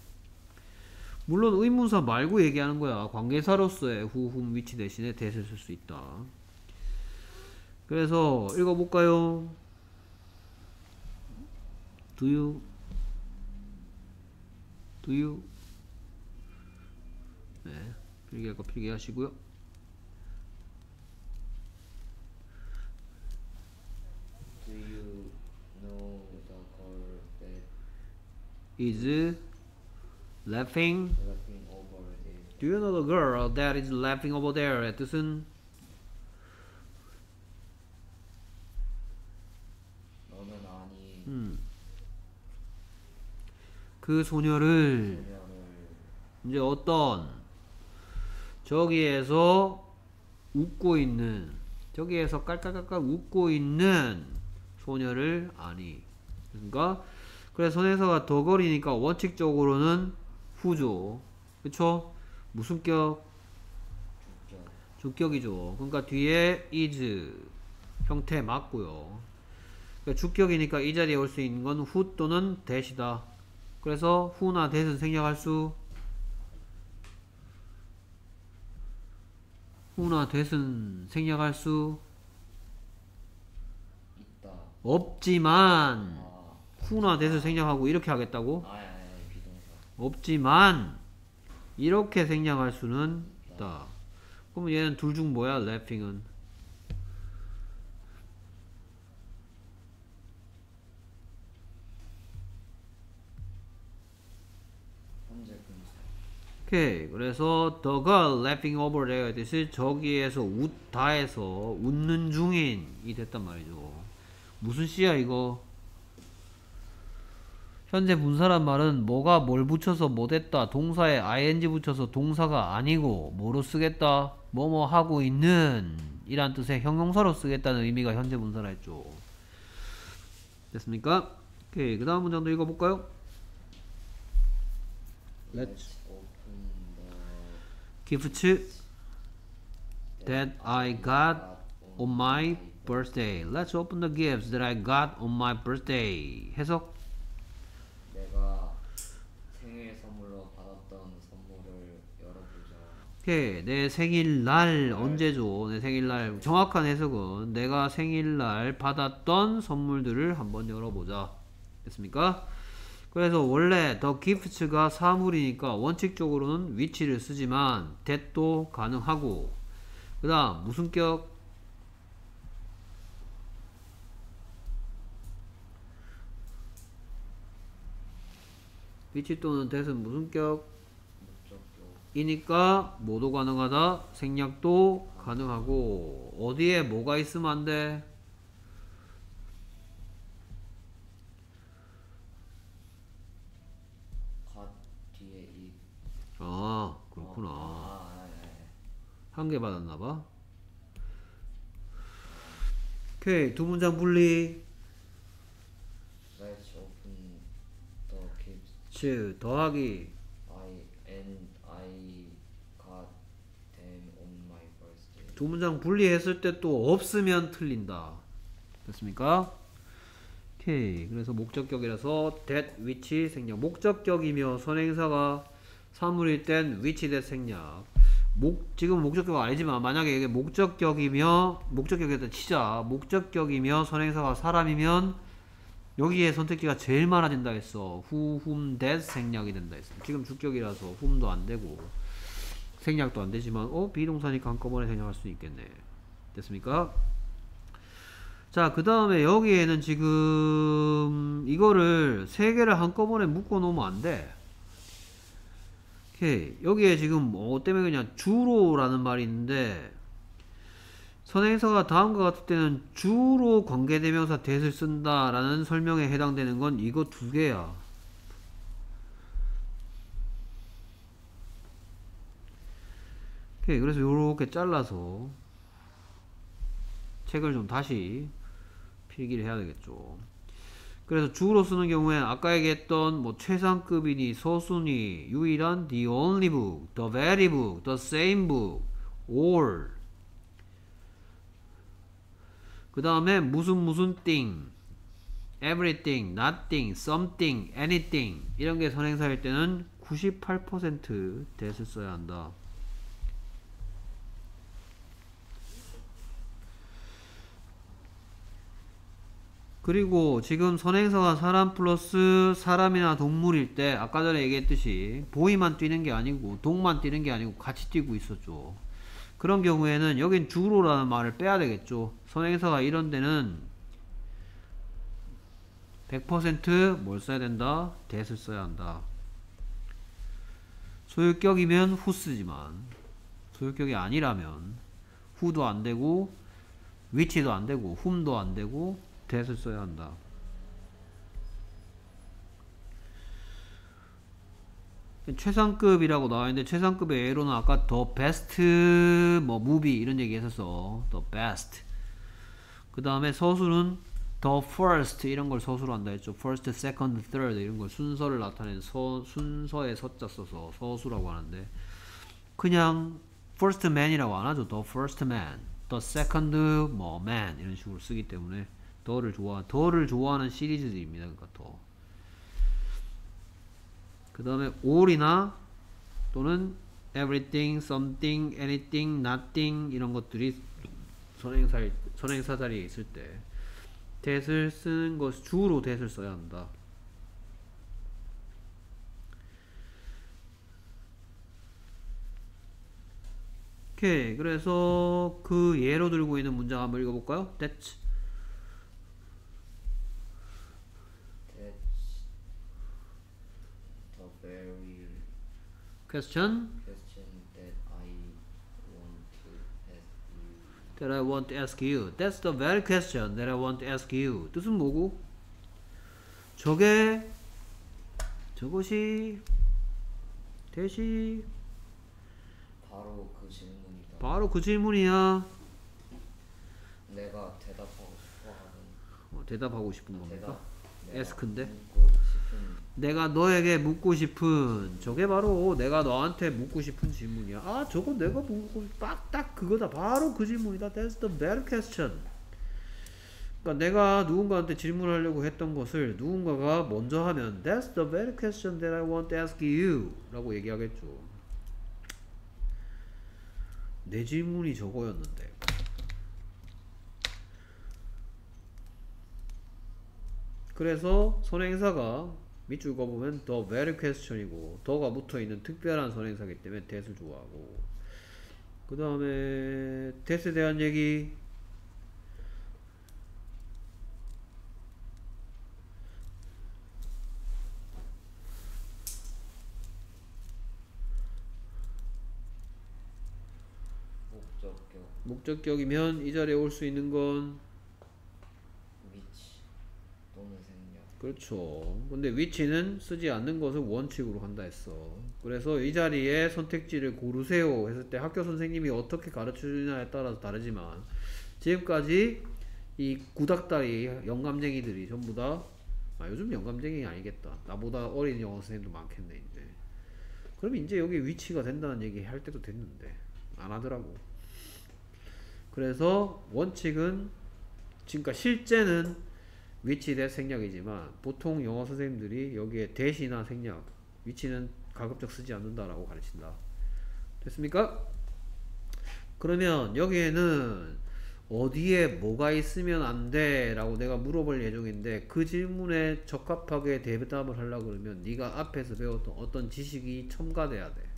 [SPEAKER 1] 물론 의문사 말고 얘기하는 거야. 관계사로서의 who, whom, which 대신에 that을 쓸 수 있다. 그래서 읽어볼까요? Do you? Do you? 네, 필기할 거 필기하시고요.
[SPEAKER 2] Do you know the girl that
[SPEAKER 1] Is laughing.
[SPEAKER 2] laughing over there?
[SPEAKER 1] Do you know the girl that is laughing over there? 의 뜻은
[SPEAKER 2] 너는 아니.
[SPEAKER 1] 음, 그 소녀를
[SPEAKER 2] 소녀를
[SPEAKER 1] 이제 어떤 저기에서 웃고 있는 저기에서 깔깔깔깔 웃고 있는 소녀를 아니. 그러니까 그래서 선행사가 더 거리니까 원칙적으로는 후죠. 그쵸? 무슨 격?
[SPEAKER 2] 주격.
[SPEAKER 1] 주격이죠. 그러니까 뒤에 is 형태 맞고요. 그러니까 주격이니까 이 자리에 올 수 있는 건 who 또는 that이다. 그래서 who나 that은 생략할 수 who나 that은 생략할 수
[SPEAKER 2] 있다.
[SPEAKER 1] 없지만
[SPEAKER 2] 아,
[SPEAKER 1] who나 that을 생략하고 이렇게 하겠다고?
[SPEAKER 2] 아, 아, 아, 비동사.
[SPEAKER 1] 없지만 이렇게 생략할 수는 있다. 그러면 얘는 둘 중 뭐야? laughing은
[SPEAKER 2] 현재 분사.
[SPEAKER 1] 오케이. 그래서 the girl laughing over there 뜻이 저기에서 웃다해서 웃는 중인이 됐단 말이죠. 무슨 씨야 이거? 현재 분사란 말은 뭐가 뭘 붙여서 뭐 됐다 동사에 ing 붙여서 동사가 아니고 뭐로 쓰겠다 뭐뭐 하고 있는 이란 뜻의 형용사로 쓰겠다는 의미가 현재 분사라 했죠. 됐습니까? 오케이. 그 다음 문장도 읽어볼까요? Let's
[SPEAKER 2] open the
[SPEAKER 1] gifts that I got on my birthday. Let's open the gifts that I got on my birthday. 해석.
[SPEAKER 2] 내가 생일 선물로 받았던 선물을 열어보자.
[SPEAKER 1] 오케이. 내 생일날 언제죠? 내 생일날 정확한 해석은 내가 생일날 받았던 선물들을 한번 열어보자. 됐습니까? 그래서 원래 the gifts가 사물이니까 원칙적으로는 which를 쓰지만 that도 가능하고 그 다음 무슨 격? which 또는 that은 무슨 격?
[SPEAKER 2] 목적격.
[SPEAKER 1] 이니까 뭐도 가능하다 생략도 가능하고 어디에 뭐가 있으면 안 돼?
[SPEAKER 2] 갓 뒤에 이.
[SPEAKER 1] 아 그렇구나.
[SPEAKER 2] 아, 아, 아,
[SPEAKER 1] 한 개 받았나봐. 오케이. 두 문장 분리.
[SPEAKER 2] 아. Let's open the gifts.
[SPEAKER 1] 즉 더하기
[SPEAKER 2] I and I got them on my birthday.
[SPEAKER 1] 두 문장 분리했을 때 또 없으면 틀린다. 됐습니까? 오케이. 그래서 목적격이라서 that, which 생략. 목적격이며 선행사가 사물일 땐 which, that 생략. 목, 지금 목적격 아니지만 만약에 이게 목적격이며 목적격에다 치자. 목적격이며 선행사가 사람이면 여기에 선택지가 제일 많아진다 했어. who, whom, that 생략이 된다 했어. 지금 주격이라서 whom도 안 되고 생략도 안 되지만 어 비동사니까 한꺼번에 생략할 수 있겠네. 됐습니까? 자, 그 다음에 여기에는 지금 이거를 세 개를 한꺼번에 묶어 놓으면 안 돼. 오케이. 여기에 지금 뭐 때문에 그냥 주로라는 말이 있는데 선행사가 다음과 같을 때는 주로 관계대명사 that을 쓴다라는 설명에 해당되는 건 이거 두 개야. 오케이. 그래서 요렇게 잘라서 책을 좀 다시 필기를 해야 되겠죠. 그래서 주로 쓰는 경우에 아까 얘기했던 뭐 최상급이니 서순위 유일한 the only book, the very book, the same book, all 그 다음에 무슨 무슨 thing, everything, nothing, something, anything 이런 게 선행사일 때는 구십팔 퍼센트 that을 써야 한다. 그리고 지금 선행사가 사람 플러스 사람이나 동물일 때 아까 전에 얘기했듯이 보이만 뛰는 게 아니고 동만 뛰는 게 아니고 같이 뛰고 있었죠. 그런 경우에는 여긴 주로라는 말을 빼야 되겠죠. 선행사가 이런 데는 백 퍼센트 뭘 써야 된다? that을 써야 한다. 소유격이면 who 쓰지만 소유격이 아니라면 who도 안 되고 which도 안 되고 whom도 안 되고 that을 써야 한다. 최상급이라고 나와있는데 최상급의 예로는 아까 the best 뭐 movie 이런 얘기 했었어. the best. 그 다음에 서술은 the first 이런 걸 서술로 한다 했죠. first, second, third 이런 걸 순서를 나타내는 서, 순서에 서자 써서 서수라고 하는데 그냥 first man이라고 안 하죠. the first man, the second 뭐 man 이런 식으로 쓰기 때문에 더를 좋아, 더를 좋아하는 시리즈들입니다. 그러니까 더. 그 다음에 all이나 또는 everything, something, anything, nothing 이런 것들이 선행사 선행사 자리에 있을 때 that을 쓰는 것 주로 that을 써야 한다. 오케이. 그래서 그 예로 들고 있는 문장 한번 읽어볼까요? That's
[SPEAKER 2] That's the very
[SPEAKER 1] question
[SPEAKER 2] question that I want to ask you.
[SPEAKER 1] that I want to ask you. That's the very question that I want to ask you. 뜻은 뭐고? 저게 저것이 대시
[SPEAKER 2] 바로 그 질문이다.
[SPEAKER 1] 바로 그 질문이야.
[SPEAKER 2] 내가 대답하고 싶어하는
[SPEAKER 1] 어, 대답하고 싶은 겁니까?
[SPEAKER 2] 대답. 내가
[SPEAKER 1] ask인데?
[SPEAKER 2] 묻고 싶은
[SPEAKER 1] 내가 너에게 묻고 싶은 저게 바로 내가 너한테 묻고 싶은 질문이야. 아 저거 내가 묻고 딱 딱 그거다. 바로 그 질문이다. That's the very question. 그러니까 내가 누군가한테 질문하려고 했던 것을 누군가가 먼저 하면 That's the very question that I want to ask you 라고 얘기하겠죠. 내 질문이 저거였는데. 그래서 선행사가 밑줄 그어보면 the very question이고 더가 붙어있는 특별한 선행사이기 때문에 that을 좋아하고 그 다음에 that에 대한 얘기
[SPEAKER 2] 목적격
[SPEAKER 1] 목적격이면 이 자리에 올 수 있는 건
[SPEAKER 2] which 또는 생략.
[SPEAKER 1] 그렇죠. 근데 which는 쓰지 않는 것을 원칙으로 한다 했어. 그래서 이 자리에 선택지를 고르세요 했을 때 학교 선생님이 어떻게 가르쳐 주냐에 따라서 다르지만 지금까지 이 구닥다리 영감쟁이들이 전부 다 아, 요즘 영감쟁이 아니겠다. 나보다 어린 영어 선생님도 많겠네 이제. 그럼 이제 여기 위치가 된다는 얘기 할 때도 됐는데 안 하더라고. 그래서 원칙은 그러니까 실제는 위치 대 생략이지만 보통 영어 선생님들이 여기에 대시나 생략 위치는 가급적 쓰지 않는다라고 가르친다. 됐습니까? 그러면 여기에는 어디에 뭐가 있으면 안 돼? 라고 내가 물어볼 예정인데 그 질문에 적합하게 대답을 하려고 그러면 네가 앞에서 배웠던 어떤 지식이 첨가돼야 돼.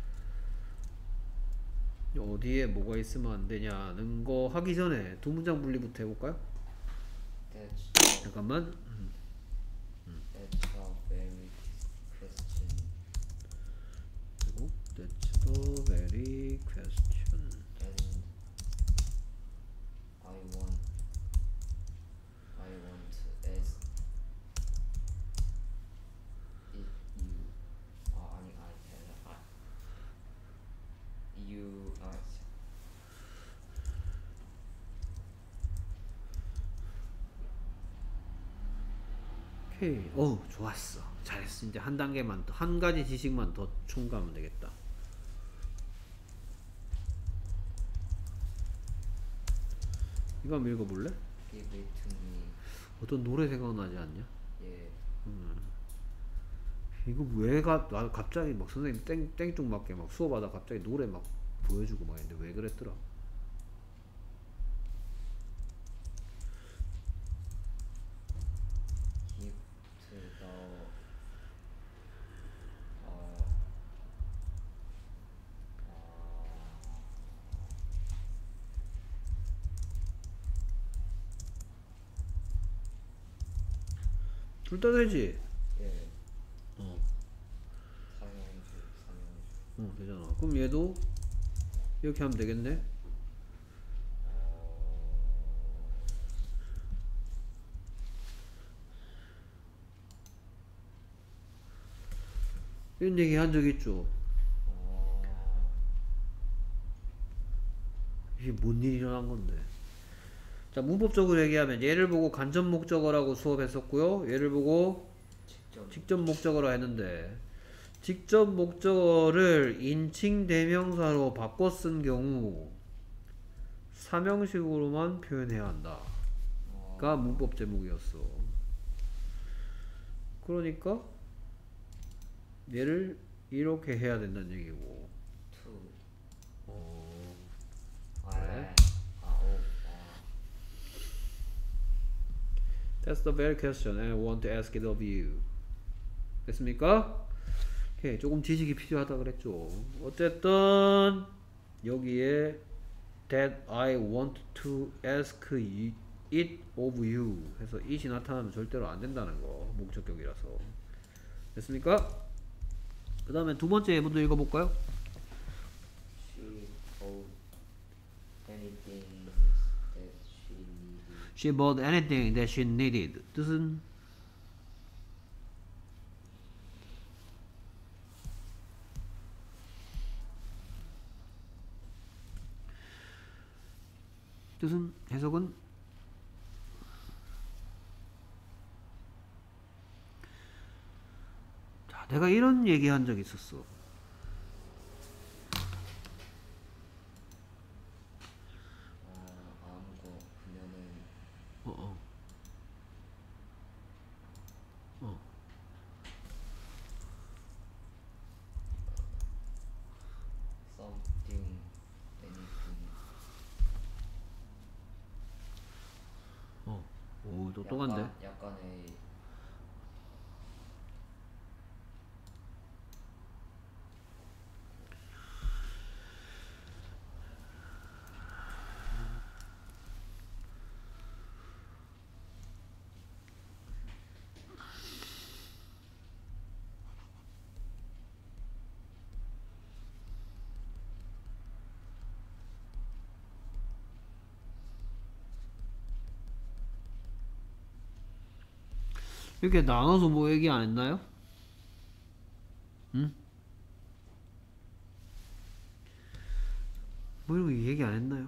[SPEAKER 1] 어디에 뭐가 있으면 안 되냐는 거 하기 전에 두 문장 분리부터 해볼까요?
[SPEAKER 2] That's the,
[SPEAKER 1] 잠깐만.
[SPEAKER 2] that's a very question.
[SPEAKER 1] 그리고 that's the very question.
[SPEAKER 2] And I want I want to ask if you 아 아니 아니 아 you 아
[SPEAKER 1] 오케이. 어 좋았어. 잘했어. 이제 한 단계만 더, 한 가지 지식만 더 첨가하면 되겠다. 이거 한번 읽어볼래?
[SPEAKER 2] give it to me.
[SPEAKER 1] 어떤 노래 생각나지 않냐?
[SPEAKER 2] 예.
[SPEAKER 1] 음. 이거 왜 가, 나 갑자기 막 선생님 땡, 땡중 맞게 막 수업하다 갑자기 노래 막 보여주고 막 했는데 왜 그랬더라?
[SPEAKER 2] give to the 어
[SPEAKER 1] 둘 다 되지?
[SPEAKER 2] 예.
[SPEAKER 1] 어.
[SPEAKER 2] 사용주 사용주
[SPEAKER 1] 어 되잖아. 그럼 얘도 이렇게 하면 되겠네? 이런 얘기 한 적 있죠?
[SPEAKER 2] 어
[SPEAKER 1] 이게 뭔 일이 일어난 건데. 자, 문법적으로 얘기하면 얘를 보고 간접 목적어라고 수업했었고요. 얘를 보고
[SPEAKER 2] 직접
[SPEAKER 1] 직접 목적어라 했는데 직접 목적어를 인칭 대명사로 바꿔 쓴 경우 사명식으로만 표현해야 한다. 가 문법 제목이었어. 그러니까 얘를 이렇게 해야 된다는 얘기고 That's the very question I want to ask it of you. 됐습니까? 오케이, 조금 지식이 필요하다 그랬죠. 어쨌든 여기에 that I want to ask it of you 해서 it이 나타나면 절대로 안 된다는 거, 목적격이라서. 됐습니까? 그 다음에 두 번째 예문도 읽어볼까요?
[SPEAKER 2] She bought anything that she needed.
[SPEAKER 1] She bought anything that she needed. 뜻은 뜻은 해석은 자, 내가 이런 얘기 한 적 있었어.
[SPEAKER 2] 아, 아무거 그녀는
[SPEAKER 1] 어, 어. 어.
[SPEAKER 2] something, anything.
[SPEAKER 1] 어. 오, 똑똑한데?
[SPEAKER 2] 약간, 약간의
[SPEAKER 1] 이렇게 나눠서 뭐 얘기 안 했나요? 응? 뭐 이런 거 얘기 안 했나요?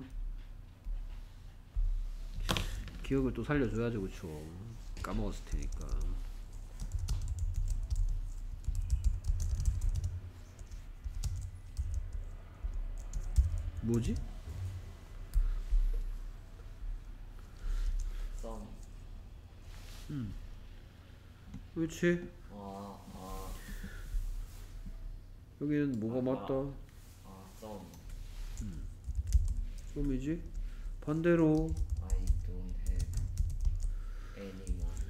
[SPEAKER 1] 기억을 또 살려줘야죠, 그쵸? 까먹었을 테니까. 뭐지?
[SPEAKER 2] some.
[SPEAKER 1] 음. 그렇지.
[SPEAKER 2] 아, 아,
[SPEAKER 1] 여기는 뭐가
[SPEAKER 2] 아,
[SPEAKER 1] 맞다?
[SPEAKER 2] 아, some.
[SPEAKER 1] 좀이지? 반대로
[SPEAKER 2] I don't have any money.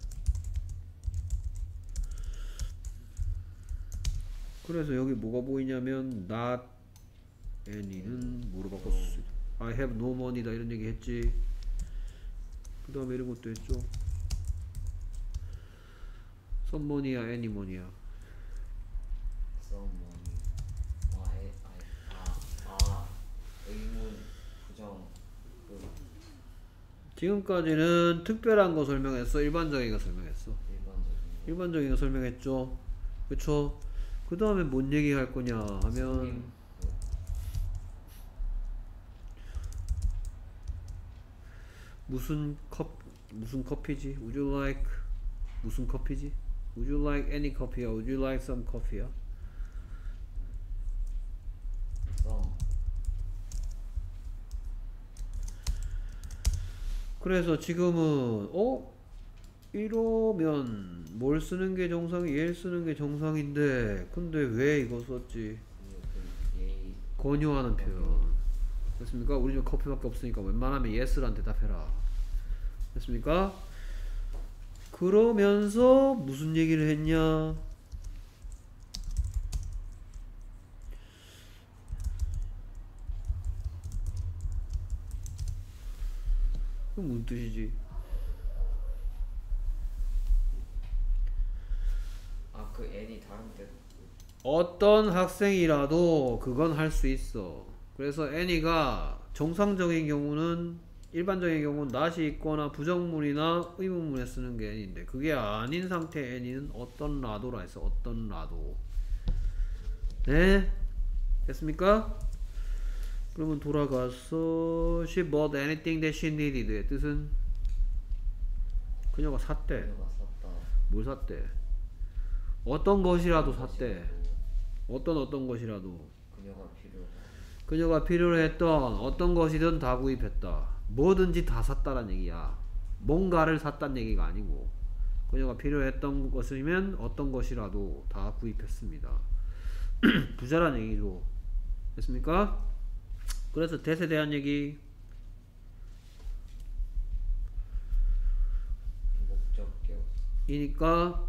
[SPEAKER 1] 그래서 여기 뭐가 보이냐면 not any는 뭐로 바꿨어? I have no money다 이런 얘기 했지. 그 다음에 이런 것도 했죠. some money야 any money야?
[SPEAKER 2] some money. 아, 에, 아, 아, 아, 의문, 부정, 그
[SPEAKER 1] 지금까지는 특별한 거 설명했어, 일반적인 거 설명했어?
[SPEAKER 2] 일반적인
[SPEAKER 1] 일반적인 거 설명했죠. 그쵸? 그 다음에 뭔 얘기 할 거냐 하면
[SPEAKER 2] 손님, 그
[SPEAKER 1] 무슨 컵 무슨 커피지? Would you like 무슨 커피지? Would you like any coffee야? Would you like some coffee야?
[SPEAKER 2] some.
[SPEAKER 1] 그래서 지금은 어? 이러면 뭘 쓰는 게 정상이 얘를 쓰는 게 정상인데 근데 왜 이거 썼지?
[SPEAKER 2] 그, 그 예의.
[SPEAKER 1] 권유하는 표현 됐습니까? 우리 집 커피밖에 없으니까 웬만하면 yes란 대답해라 됐습니까? 그러면서 무슨 얘기를 했냐? 그럼 무슨 뜻이지?
[SPEAKER 2] 아, 그 N이 다른 뜻.
[SPEAKER 1] 어떤 학생이라도 그건 할 수 있어. 그래서 any가 정상적인 경우는 일반적인 경우는 not이 있거나 부정문이나 의문문에 쓰는 게 any인데 그게 아닌 상태의 any는 어떤 라도라 해서 어떤 라도. 네? 됐습니까? 그러면 돌아가서 she bought anything that she needed의 뜻은 그녀가 샀대.
[SPEAKER 2] 그녀가 샀다.
[SPEAKER 1] 뭘 샀대? 어떤 것이라도 샀대.
[SPEAKER 2] 것이라도
[SPEAKER 1] 어떤 어떤 것이라도
[SPEAKER 2] 그녀가 필요하다.
[SPEAKER 1] 그녀가 필요로 했던 어떤 것이든 다 구입했다. 뭐든지 다 샀다란 얘기야. 뭔가를 샀단 얘기가 아니고 그녀가 필요했던 것이면 어떤 것이라도 다 구입했습니다. 부자란 얘기죠. 됐습니까? 그래서 that에 대한 얘기 이니까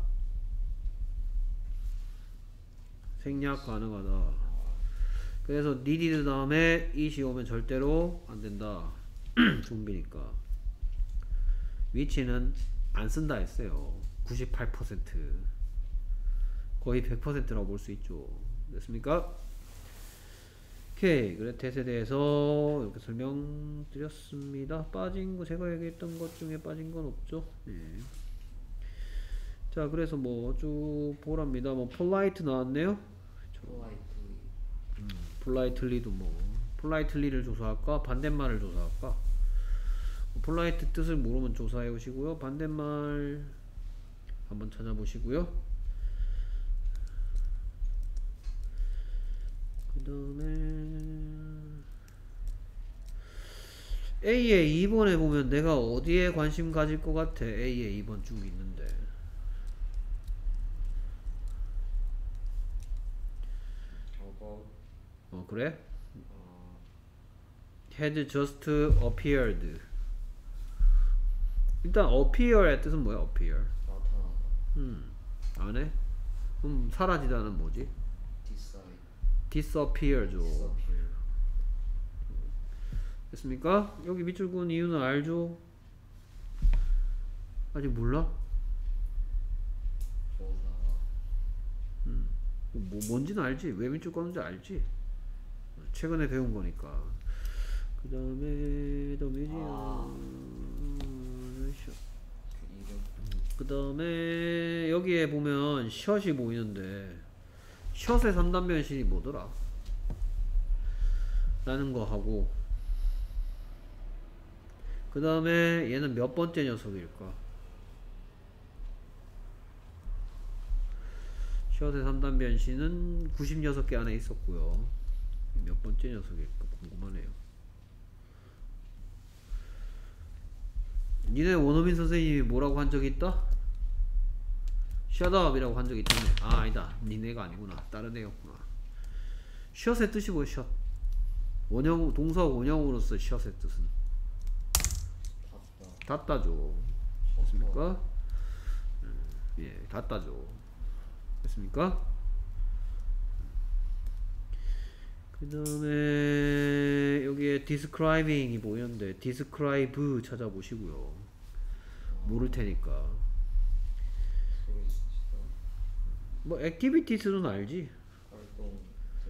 [SPEAKER 1] 생략 가능하다. 그래서 needed 다음에 it이 오면 절대로 안 된다. 중비니까. which는 안 쓴다 했어요. 구십팔 퍼센트. 거의 백 퍼센트라고 볼 수 있죠. 됐습니까? 오케이. 그래 텟에 대해서 이렇게 설명드렸습니다. 빠진 거 제가 얘기했던 것 중에 빠진 건 없죠. 네. 자, 그래서 뭐 쭉 보랍니다. 뭐 polite 나왔네요.
[SPEAKER 2] politely.
[SPEAKER 1] politely도 뭐 politely를 조사할까 반대말을 조사할까. polite 뜻을 모르면 조사해 보시고요. 반대말 한번 찾아보시고요. 그 다음에 A의 이 번에 보면 내가 어디에 관심 가질 것 같아. A의 이 번 쭉 있는데
[SPEAKER 2] 저거
[SPEAKER 1] 어 그래?
[SPEAKER 2] 어,
[SPEAKER 1] had just appeared. 일단 appear의 뜻은 뭐야? appear.
[SPEAKER 2] 나타나다.
[SPEAKER 1] 음, 안 해? 그럼 사라지다는 뭐지?
[SPEAKER 2] decide.
[SPEAKER 1] disappear죠.
[SPEAKER 2] disappear.
[SPEAKER 1] 됐습니까? 여기 밑줄 그은 이유는 알죠? 아직 몰라?
[SPEAKER 2] 조사.
[SPEAKER 1] 음, 뭐 뭔지는 알지? 왜 밑줄 그었는지 알지? 최근에 배운 거니까. 그 다음에 더 뮤지엄.
[SPEAKER 2] 그 이름.
[SPEAKER 1] 그 다음에 여기에 보면 셔이 보이는데 셔의 삼 단 변신이 뭐더라? 라는 거 하고 그 다음에 얘는 몇 번째 녀석일까? 셔의 삼 단 변신은 구십육 개 안에 있었고요. 몇 번째 녀석일까 궁금하네요. 니네 원어민 선생님이 뭐라고 한 적이 있다? shut up 이라고 한 적이 있다네. 아 아니다, 니네가 아니구나, 다른 애였구나. shut의 뜻이 뭐야? shut 원형 동사 원형으로서 shut의 뜻은
[SPEAKER 2] 닫다.
[SPEAKER 1] 닫다죠. 됐습니까? 음, 예, 닫다죠. 됐습니까? 그 다음에 여기에 describing이 보이는데 describe 찾아보시고요. 모를 테니까.
[SPEAKER 2] 소리 지르다.
[SPEAKER 1] 뭐 activities는 알지?
[SPEAKER 2] 활동들.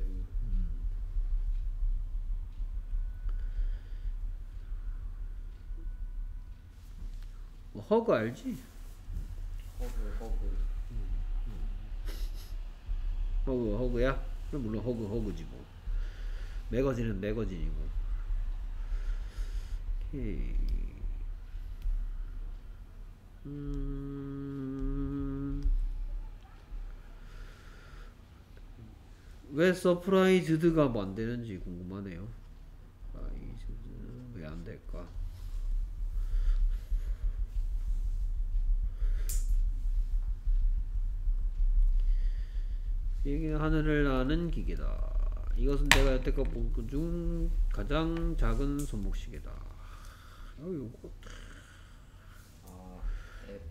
[SPEAKER 1] 뭐 허그 알지?
[SPEAKER 2] 허브 허브.
[SPEAKER 1] 허그 허그야? 그럼 물론 허그 허그지 뭐. 매거진은 매거진이고. 오케이. 음... 왜 서프라이즈드가 안 되는지 궁금하네요. 왜 안 될까? 이게 하늘을 나는 기계다. 이것은 내가 여태껏 본 것 중 가장 작은 손목시계다. 아유, 이거
[SPEAKER 2] 아, 앱.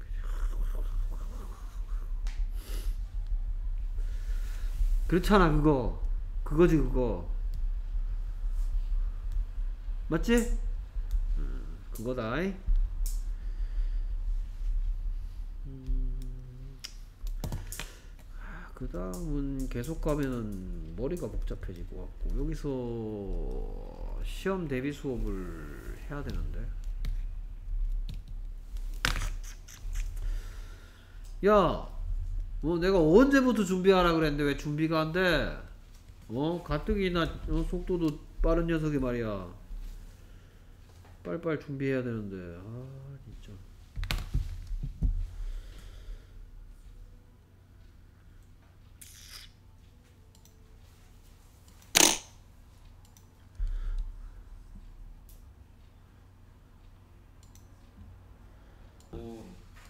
[SPEAKER 1] 그렇잖아. 그거 그거지. 그거 맞지? 음, 그거다. 음, 그 다음은 계속 가면은 머리가 복잡해질 것 같고, 여기서 시험 대비 수업을 해야 되는데. 야, 뭐 내가 언제부터 준비하라 그랬는데 왜 준비가 안 돼? 어? 가뜩이나 어, 속도도 빠른 녀석이 말이야. 빨리빨리 준비해야 되는데. 아 진짜.
[SPEAKER 2] 오.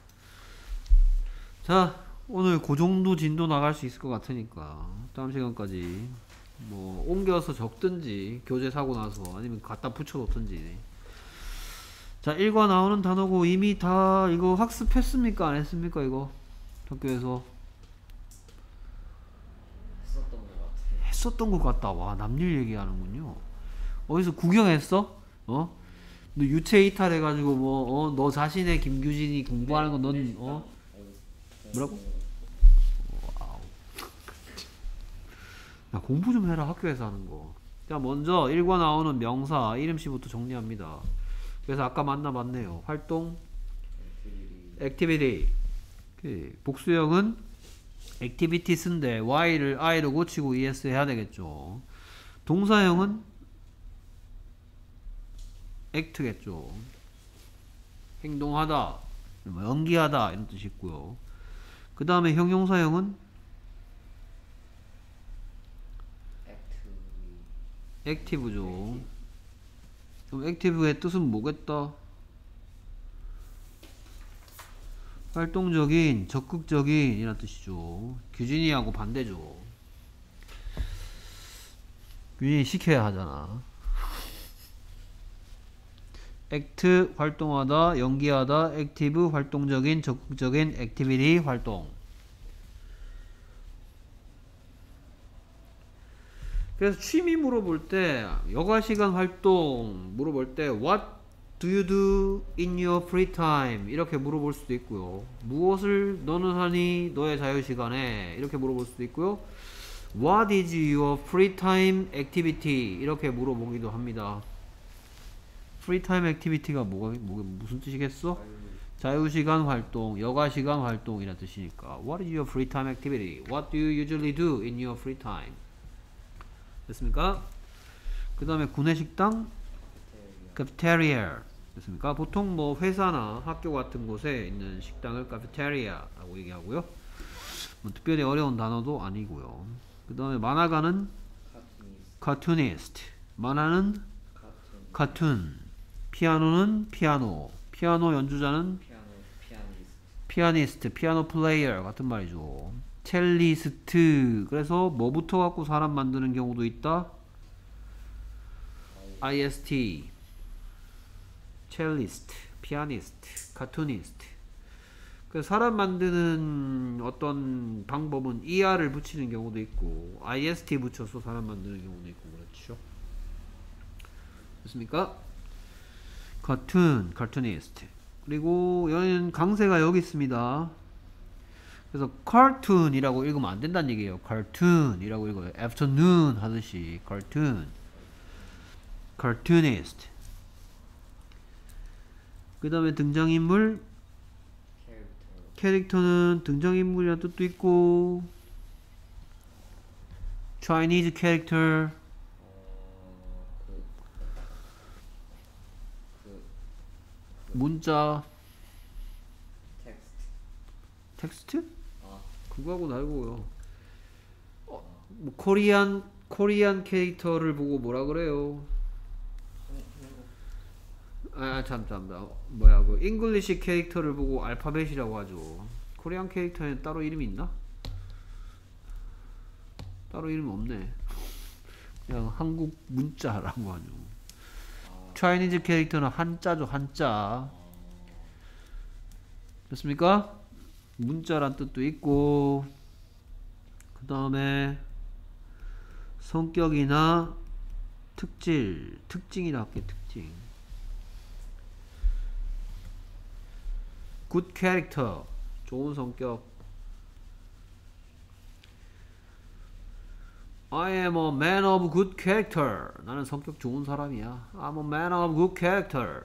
[SPEAKER 1] 자, 오늘 그 정도 진도 나갈 수 있을 것 같으니까 다음 시간까지 뭐 옮겨서 적든지 교재 사고 나서 아니면 갖다 붙여 놓든지 자, 일과 나오는 단어고 이미 다 이거 학습했습니까? 안 했습니까? 이거 학교에서
[SPEAKER 2] 했었던 것 같아.
[SPEAKER 1] 했었던 것 같다. 와, 남일 얘기하는군요. 어디서 구경했어? 어? 너 유체 이탈 해가지고 뭐 어? 너 자신의 김규진이 공부하는 거 넌 어? 뭐라고? 와우. 야, 공부 좀 해라. 학교에서 하는 거. 자, 먼저 일과 나오는 명사 이름씨부터 정리합니다. 그래서 아까 만나봤네요. 활동, activity. 복수형은 activities인데 y를 i로 고치고 es 해야 되겠죠. 동사형은 act겠죠. 행동하다, 뭐 연기하다 이런 뜻이 있고요. 그 다음에 형용사형은 active죠. 그럼 active의 뜻은 뭐겠다? 활동적인, 적극적인 이란 뜻이죠. 규진이하고 반대죠. 규진이 시켜야 하잖아. act 활동하다, 연기하다, active 활동적인, 적극적인, activity 활동. 그래서 취미 물어볼 때 여가시간 활동 물어볼 때 what do you do in your free time 이렇게 물어볼 수도 있고요. 무엇을 너는 하니 너의 자유시간에 이렇게 물어볼 수도 있고요. what is your free time activity 이렇게 물어보기도 합니다. free time activity가 뭐가, 뭐가 무슨 뜻이겠어? 자유시간 활동, 여가시간 활동이란 뜻이니까 what is your free time activity? what do you usually do in your free time? 됐습니까? 그 다음에 구내식당 cafeteria 됐습니까? 보통 뭐 회사나 학교 같은 곳에 있는 식당을 cafeteria라고 얘기하고요. 뭐 특별히 어려운 단어도 아니고요. 그 다음에 만화가는 cartoonist 만화는 cartoon 피아노는 피아노 피아노 연주자는
[SPEAKER 2] 피아노 피아니스트.
[SPEAKER 1] 피아니스트 피아노 플레이어 같은 말이죠. 첼리스트 그래서 뭐부터 갖고 사람 만드는 경우도 있다. ist 첼리스트 피아니스트 카투니스트 그 사람 만드는 어떤 방법은 er을 붙이는 경우도 있고 ist 붙여서 사람 만드는 경우도 있고 그렇죠. 됐습니까? cartoon cartoonist 그리고 여기는 강세가 여기 있습니다. 그래서 cartoon이라고 읽으면 안 된다는 얘기예요. cartoon이라고 읽어요. afternoon 하듯이 cartoon, cartoonist. 그 다음에 등장인물
[SPEAKER 2] 캐릭터.
[SPEAKER 1] 캐릭터는 등장인물이라는 뜻도 있고 Chinese character
[SPEAKER 2] 어그 그
[SPEAKER 1] 문자
[SPEAKER 2] 텍스트.
[SPEAKER 1] 텍스트?
[SPEAKER 2] 아
[SPEAKER 1] 그거하고 다르고요. 어, 뭐 코리안 코리안 캐릭터를 보고 뭐라 그래요? 아, 참, 참, 나, 뭐야, 그, 잉글리시 캐릭터를 보고 알파벳이라고 하죠. 코리안 캐릭터에는 따로 이름이 있나? 따로 이름 없네. 그냥 한국 문자라고 하죠. 차이니즈 캐릭터는 한자죠, 한자. 됐습니까? 문자란 뜻도 있고, 그 다음에 성격이나 특질, 특징이라 할게, 특징. good character, 좋은 성격. I am a man of good character. 나는 성격 좋은 사람이야. I'm a man of good character.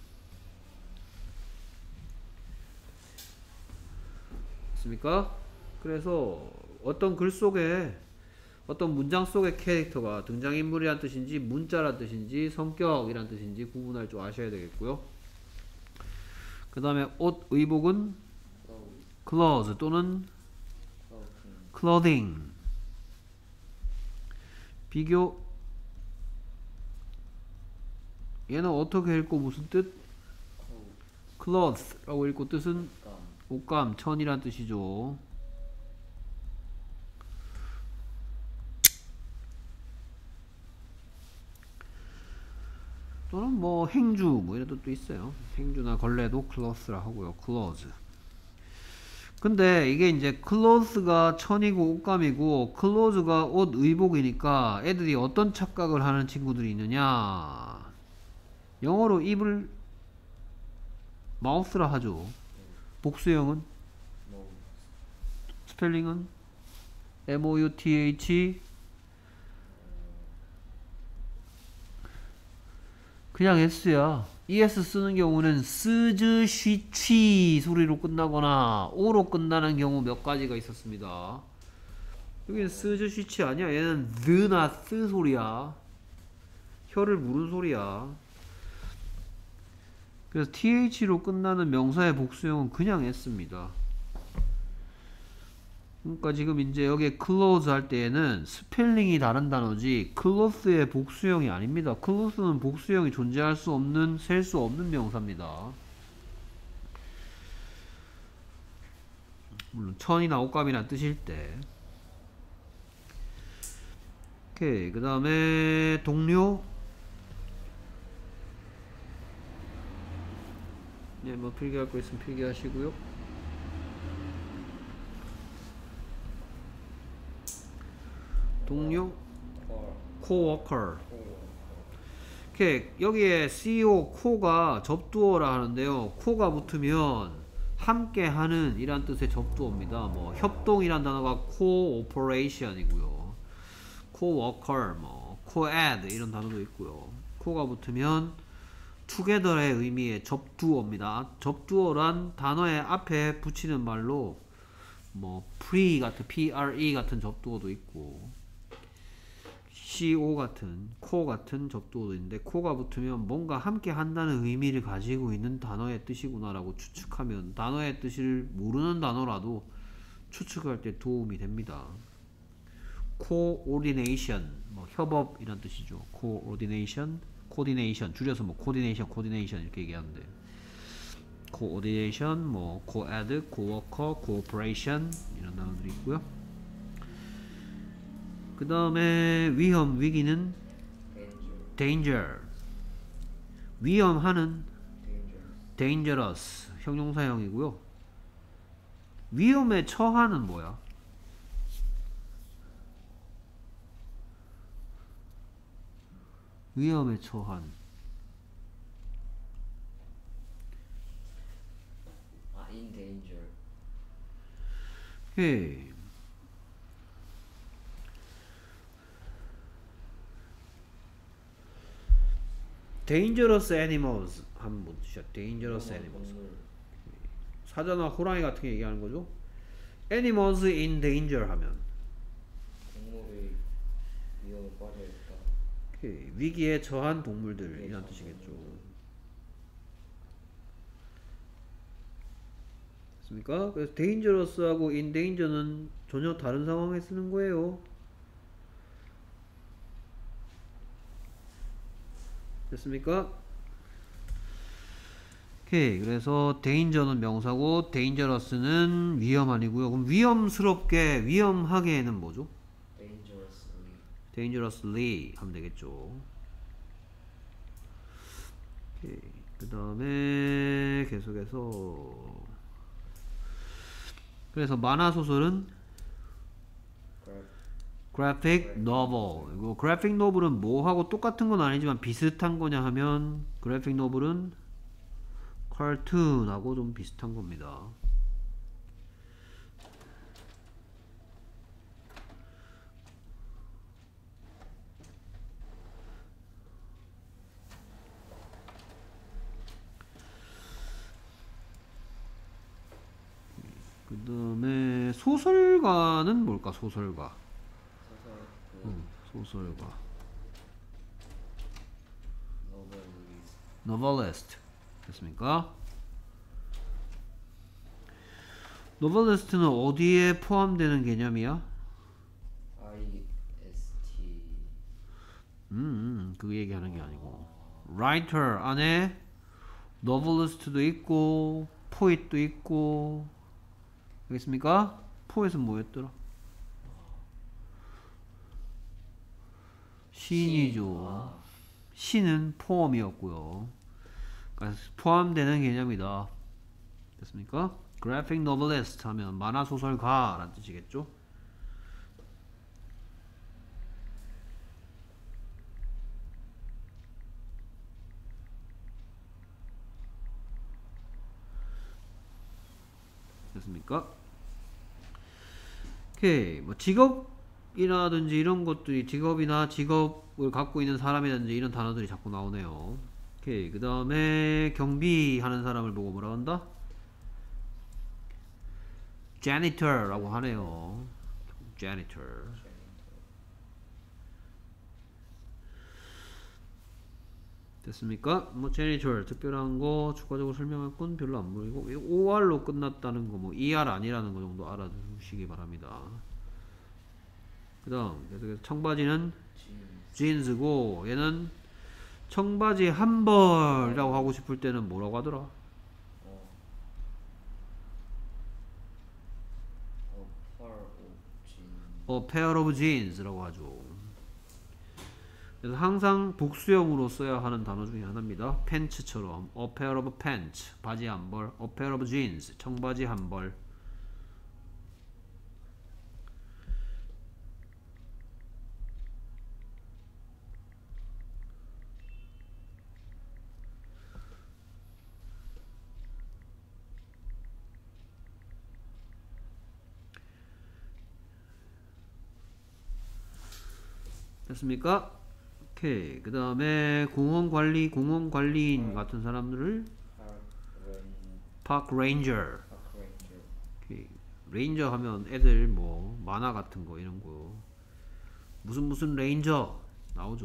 [SPEAKER 1] 맞습니까? 그래서 어떤 글 속에 어떤 문장 속의 캐릭터가 등장인물이란 뜻인지 문자란 뜻인지 성격이란 뜻인지 구분할 줄 아셔야 되겠고요. 그 다음에 옷, 의복은 clothes 또는 clothing. 비교 얘는 어떻게 읽고 무슨 뜻? clothes라고 읽고 뜻은 옷감, 천이란 뜻이죠. 또는 뭐 행주 뭐 이런 뜻도 있어요. 행주나 걸레도 cloth라 하고요. clothes. 근데 이게 이제 clothes가 천이고 옷감이고 clothes가 옷 의복이니까 애들이 어떤 착각을 하는 친구들이 있느냐. 영어로 입을 mouth라 하죠. 복수형은
[SPEAKER 2] 뭐
[SPEAKER 1] 스펠링은 M-O-U-T-H 그냥 S야. 이에스 쓰는 경우는 스즈, 쉬, 취 소리로 끝나거나 오로 끝나는 경우 몇 가지가 있었습니다. 여기는 스즈, 쉬, 취 아니야. 얘는 느나 쓰 소리야. 혀를 무는 소리야. 그래서 티에이치로 끝나는 명사의 복수형은 그냥 S입니다. 그러니까 지금 이제 여기에 clothes 할 때에는 스펠링이 다른 단어지 cloth의 복수형이 아닙니다. cloth는 복수형이 존재할 수 없는, 셀 수 없는 명사입니다. 물론 천이나 옷감이나 뜻일 때. 오케이. 그 다음에 동료. 네, 뭐 필기할 거 있으면 필기하시고요. 동료,
[SPEAKER 2] core
[SPEAKER 1] coworker.
[SPEAKER 2] core
[SPEAKER 1] 오케이. 여기에 co, co가 접두어라 하는데요. co가 붙으면 함께 하는 이란 뜻의 접두어입니다. 뭐 협동이란 단어가 cooperation이고요. coworker, 뭐 coed 이런 단어도 있고요. co가 붙으면 together의 의미의 접두어입니다. 접두어란 단어의 앞에 붙이는 말로 뭐 pre 같은 pre 같은 접두어도 있고 co 같은 co 같은 접두어도 있는데 co가 붙으면 뭔가 함께 한다는 의미를 가지고 있는 단어의 뜻이구나 라고 추측하면 단어의 뜻을 모르는 단어라도 추측할 때 도움이 됩니다. coordination 뭐 협업 이란 뜻이죠. coordination coordination 줄여서 뭐 coordination coordination 이렇게 얘기하는데 coordination 뭐 coed coworker cooperation 이런 단어들이 있고요. 그 다음에 위험, 위기는
[SPEAKER 2] danger
[SPEAKER 1] danger. 위험하는
[SPEAKER 2] dangerous
[SPEAKER 1] dangerous. 형용사형이고요. 위험에 처하는 뭐야? 위험에 처한.
[SPEAKER 2] 아 in danger
[SPEAKER 1] 오케이. dangerous animals 한번 보시죠. dangerous animals.
[SPEAKER 2] 동물
[SPEAKER 1] 사자나 호랑이 같은 게 얘기하는 거죠. animals in danger 하면
[SPEAKER 2] 동물이 위험에 빠져 있다
[SPEAKER 1] 오케이. 위기에 처한 동물들 이란 뜻이겠죠. 됐습니까? 그래서 dangerous하고 in danger는 전혀 다른 상황에 쓰는 거예요. 됐습니까? 오케이. 그래서 danger는 명사고 dangerous는 위험 아니고요. 그럼 위험스럽게, 위험하게는 뭐죠?
[SPEAKER 2] dangerously
[SPEAKER 1] dangerously 하면 되겠죠. 오케이. 그 다음에 계속해서 그래서 만화 소설은 graphic novel. 이거 graphic novel은 뭐하고 똑같은 건 아니지만 비슷한 거냐 하면 graphic novel은 cartoon하고 좀 비슷한 겁니다. 그 다음에 소설가는 뭘까? 소설가.
[SPEAKER 2] 소설 그
[SPEAKER 1] 음, 소설가.
[SPEAKER 2] novelist
[SPEAKER 1] novelist. 됐습니까? novelist는 어디에 포함되는 개념이야?
[SPEAKER 2] I-S-T
[SPEAKER 1] 음, 그 얘기하는 게 아니고 writer 안에 novelist도 있고 poet도 있고 알겠습니까? poet은 뭐였더라? 시인이죠.
[SPEAKER 2] 아,
[SPEAKER 1] 시는 포함이었고요. 그러니까 포함되는 개념이다. 됐습니까? graphic novelist 하면 만화 소설가 라는 뜻이겠죠? 됐습니까? 오케이. 뭐 직업이라든지 이런 것들이 직업이나 직업을 갖고 있는 사람이라든지 이런 단어들이 자꾸 나오네요. 오케이. 그 다음에 경비하는 사람을 보고 뭐라 한다? janitor라고 하네요. janitor. 됐습니까? 뭐 janitor 특별한 거 추가적으로 설명할 건 별로 안 보이고 오알로 끝났다는 거 뭐 이알 아니라는 거 정도 알아두시기 바랍니다. 그 다음 계속해서 청바지는 jeans고 얘는 청바지 한 벌이라고 하고 싶을 때는 뭐라고 하더라? 어, pair of jeans라고 하죠. 그래서 항상 복수형으로 써야 하는 단어 중에 하나입니다. 팬츠처럼 a pair of pants 바지 한 벌, a pair of jeans 청바지 한 벌. 됐습니까? 오케이. 그 다음에 공원관리, 공원관리인 같은 사람들을 park ranger. 오케이. 레인저 하면 애들 뭐 만화 같은 거 이런 거 무슨 무슨 레인저 나오죠.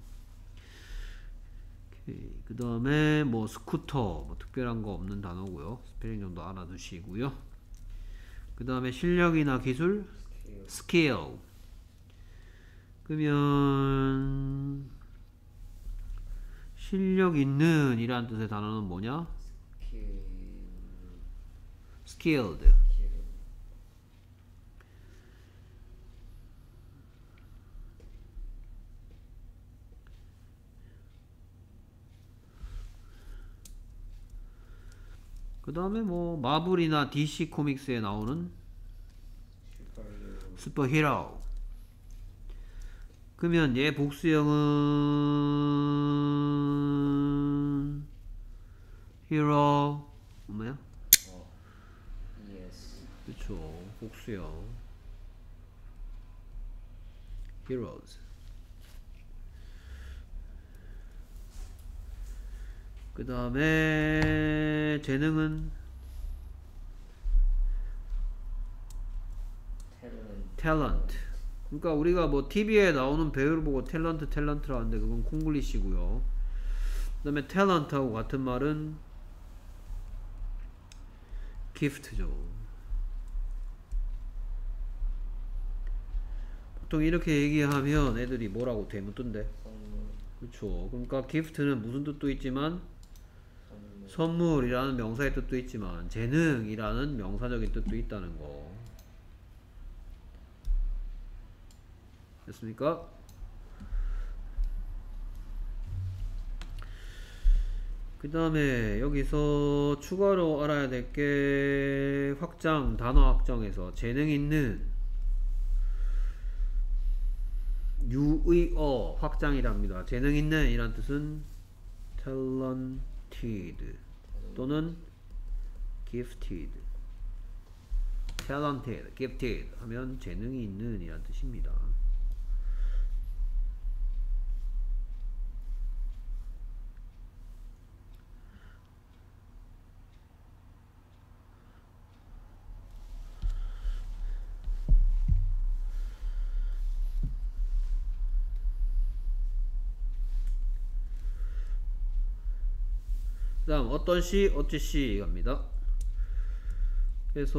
[SPEAKER 1] 오케이. 그 다음에 뭐 스쿠터 뭐 특별한 거 없는 단어고요. 스펠링 정도 알아두시고요. 그 다음에 실력이나 기술 스킬. 그러면 실력 있는 이란 뜻의 단어는 뭐냐? skilled. 그 다음에 뭐 마블이나 디씨 코믹스에 나오는 슈퍼히어로. 그러면 얘 복수형은 히어로 뭐야?
[SPEAKER 2] 어, yes.
[SPEAKER 1] 그쵸. 복수형 heroes. 그 다음에 재능은 talent. 그러니까 우리가 뭐 티비에 나오는 배우를 보고 탤런트 탤런트라 하는데 그건 콩글리시고요. 그 다음에 탤런트하고 같은 말은 기프트죠. 보통 이렇게 얘기하면 애들이 뭐라고 대묻던데? 그렇죠. 그러니까 기프트는 무슨 뜻도 있지만 선물이라는 명사의 뜻도 있지만 재능이라는 명사적인 뜻도 있다는 거. 됐습니까? 그 다음에 여기서 추가로 알아야 될 게 확장, 단어 확장에서 재능 있는 유의어 확장이랍니다. 재능 있는 이란 뜻은 talented 또는 gifted. talented, gifted 하면 재능이 있는 이란 뜻입니다. 그 다음 어떤 시, 어찌 시 갑니다. 그래서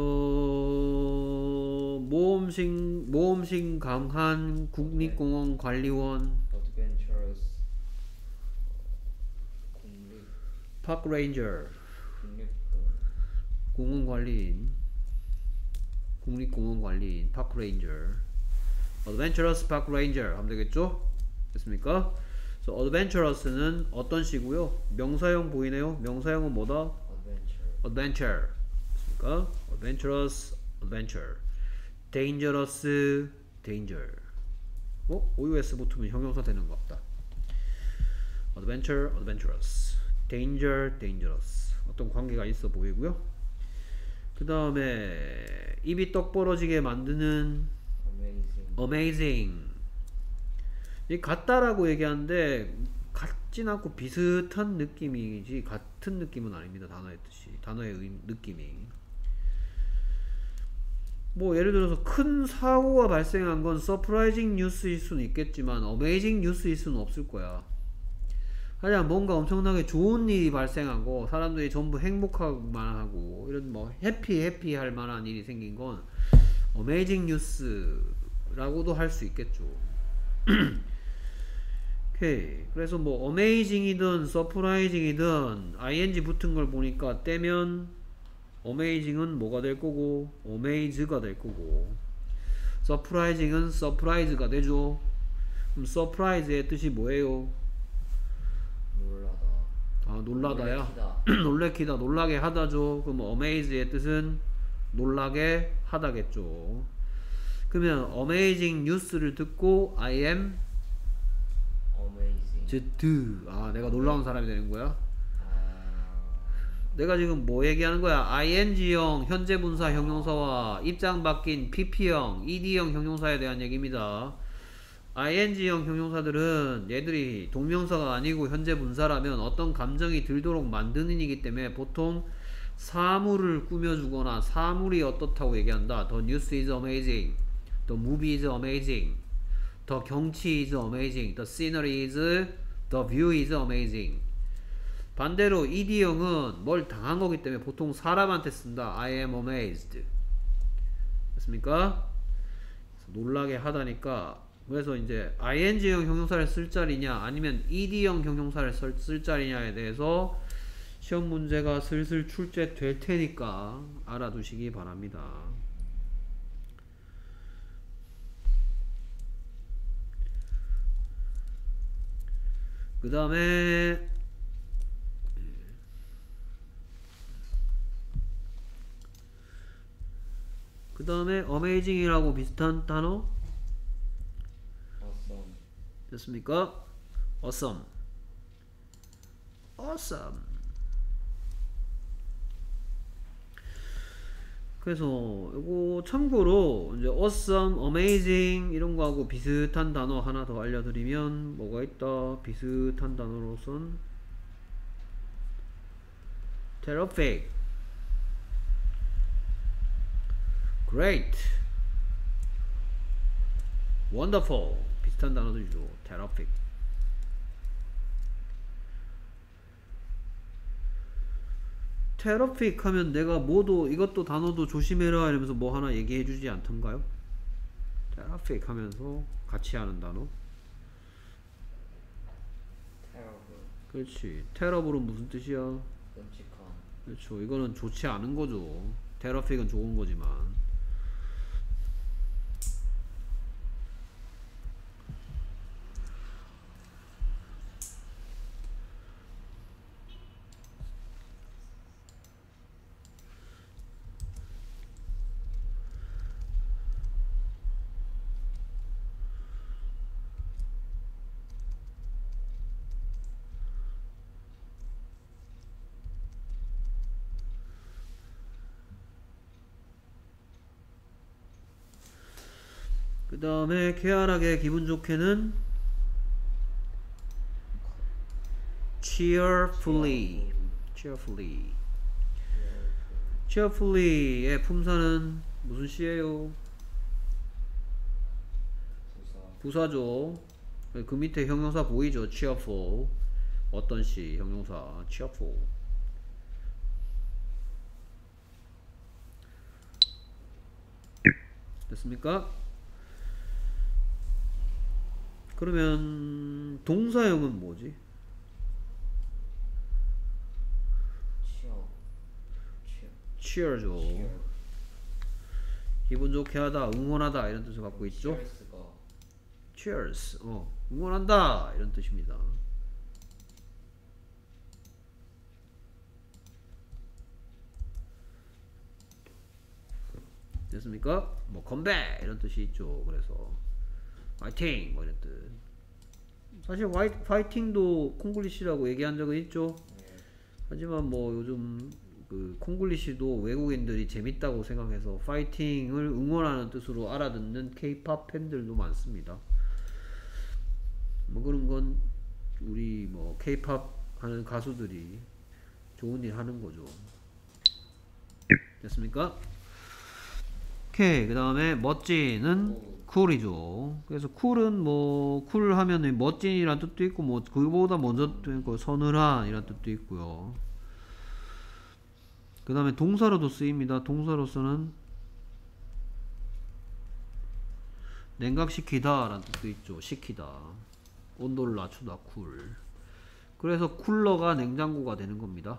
[SPEAKER 1] 모험식, 모험식 강한 국립공원 관리원
[SPEAKER 2] Adventurous 국립
[SPEAKER 1] 파크 레인저
[SPEAKER 2] 국립공원
[SPEAKER 1] 공원관리인 국립공원관리인 파크 레인저 Adventurous Park Ranger 하면 되겠죠? 됐습니까? 그래서 adventurous는 어떤 시고요? 명사형 보이네요. 명사형은 뭐다?
[SPEAKER 2] adventure.
[SPEAKER 1] adventure. 그러니까 adventurous, adventure. dangerous, danger. 어? os 붙으면 형용사 되는 것 같다. adventure, adventurous. danger, dangerous. 어떤 관계가 있어 보이고요. 그 다음에 입이 떡 벌어지게 만드는
[SPEAKER 2] amazing.
[SPEAKER 1] amazing. 이 같다라고 얘기하는데 같진 않고 비슷한 느낌이지 같은 느낌은 아닙니다. 단어의 뜻이, 단어의 의, 느낌이. 뭐 예를 들어서 큰 사고가 발생한 건 surprising news일 수는 있겠지만 amazing news일 수는 없을 거야. 하여간 뭔가 엄청나게 좋은 일이 발생하고 사람들이 전부 행복하만 하고 이런 뭐 해피 해피 할 만한 일이 생긴 건 amazing news라고도 할 수 있겠죠. 오케이. 그래서 뭐 amazing이든 surprising이든 ing 붙은 걸 보니까 떼면 amazing은 뭐가 될 거고 amaze가 될 거고 surprising은 surprise가 되죠. 그럼 surprise의 뜻이 뭐예요?
[SPEAKER 2] 놀라다.
[SPEAKER 1] 아, 놀라다야.
[SPEAKER 2] 놀래키다.
[SPEAKER 1] 놀래키다, 놀라게 하다죠. 그럼 amaze의 뜻은 놀라게 하다겠죠. 그러면 amazing news를 듣고 I am
[SPEAKER 2] amazing.
[SPEAKER 1] Z. 아, 내가 놀라운 사람이 되는 거야.
[SPEAKER 2] 아,
[SPEAKER 1] 내가 지금 뭐 얘기하는 거야? ing형 현재 분사 형용사와 입장 바뀐 pp형 ed형 형용사에 대한 얘기입니다. ing형 형용사들은 얘들이 동명사가 아니고 현재 분사라면 어떤 감정이 들도록 만드는 이기 때문에 보통 사물을 꾸며주거나 사물이 어떻다고 얘기한다. The news is amazing. The movie is amazing. The 경치 is amazing. The scenery is, the view is amazing. 반대로 ed형은 뭘 당한 거기 때문에 보통 사람한테 쓴다. I am amazed. 됐습니까? 놀라게 하다니까. 그래서 이제 ing형 형용사를 쓸 자리냐 아니면 ed형 형용사를 쓸 자리냐에 대해서 시험 문제가 슬슬 출제될 테니까 알아두시기 바랍니다. 그 다음에 그 다음에 amazing이라고 비슷한 단어
[SPEAKER 2] awesome.
[SPEAKER 1] 됐습니까? awesome. awesome. 그래서 이거 참고로 이제 awesome, amazing 이런 거하고 비슷한 단어 하나 더 알려드리면 뭐가 있다? 비슷한 단어로선 terrific, great, wonderful 비슷한 단어들이죠. terrific. terrific 하면 내가 뭐도 이것도 단어도 조심해라 이러면서 뭐 하나 얘기해 주지 않던가요? terrific 하면서 같이 하는 단어.
[SPEAKER 2] terrible.
[SPEAKER 1] 그렇지. terrible은 무슨 뜻이야?
[SPEAKER 2] 끔찍한.
[SPEAKER 1] 그렇죠. 이거는 좋지 않은 거죠. terrific은 좋은 거지만. 그 다음에 쾌활하게 기분 좋게는 cheerfully. cheerfully. cheerfully의 품사는 무슨 시예요?
[SPEAKER 2] 부사.
[SPEAKER 1] 부사죠. 그 밑에 형용사 보이죠? cheerful. 어떤 시 형용사 cheerful. 됐습니까? 그러면 동사형은 뭐지?
[SPEAKER 2] cheer. cheer.
[SPEAKER 1] cheer죠.
[SPEAKER 2] cheer.
[SPEAKER 1] 기분 좋게 하다, 응원하다 이런 뜻을 갖고 있죠.
[SPEAKER 2] cheers가
[SPEAKER 1] cheers. 어. 응원한다 이런 뜻입니다. 됐습니까? 뭐 컴백 이런 뜻이 있죠. 그래서 파이팅 뭐 이런 뜻. 사실 화이, 파이팅도 콩글리시라고 얘기한 적은 있죠.
[SPEAKER 2] 네.
[SPEAKER 1] 하지만 뭐 요즘 그 콩글리시도 외국인들이 재밌다고 생각해서 파이팅을 응원하는 뜻으로 알아듣는 케이팝 팬들도 많습니다. 뭐 그런 건 우리 뭐 케이팝 하는 가수들이 좋은 일 하는 거죠. 됐습니까? 오케이. 그 다음에 멋진은 쿨이죠. 그래서 쿨은 뭐 쿨하면 멋진이란 뜻도 있고 뭐 그거보다 먼저 있고 서늘한 이란 뜻도 있고요. 그 다음에 동사로도 쓰입니다. 동사로서는 냉각시키다 라는 뜻도 있죠. 식히다, 온도를 낮추다, 쿨. 그래서 쿨러가 냉장고가 되는 겁니다.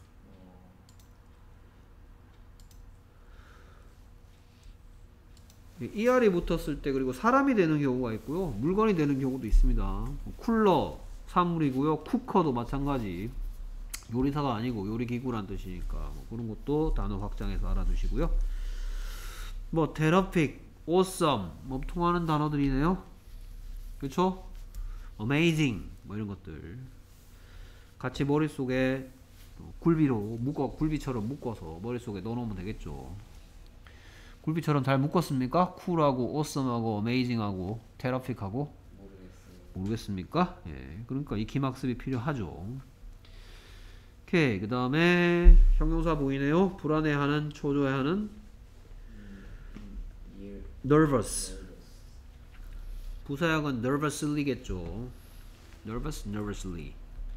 [SPEAKER 1] 이알이 붙었을 때 그리고 사람이 되는 경우가 있고요, 물건이 되는 경우도 있습니다. 쿨러 사물이고요, 쿠커도 마찬가지. 요리사가 아니고 요리기구란 뜻이니까 뭐 그런 것도 단어 확장해서 알아두시고요. 뭐 테러픽, awesome 뭐 통하는 단어들이네요. 그렇죠? amazing 뭐 이런 것들 같이 머릿속에 굴비로 묶어, 굴비처럼 묶어서 머릿속에 넣어놓으면 되겠죠. 굴비처럼 잘 묶었습니까? 쿨하고 awesome하고 amazing하고 테러픽하고
[SPEAKER 2] 모르겠어요.
[SPEAKER 1] 모르겠습니까? 예, 그러니까 익힘 학습이 필요하죠. 오케이. 그 다음에 형용사 보이네요. 불안해하는, 초조해하는
[SPEAKER 2] 음, 음, year,
[SPEAKER 1] nervous.
[SPEAKER 2] nervous.
[SPEAKER 1] 부사역은 nervously겠죠. nervous, nervously.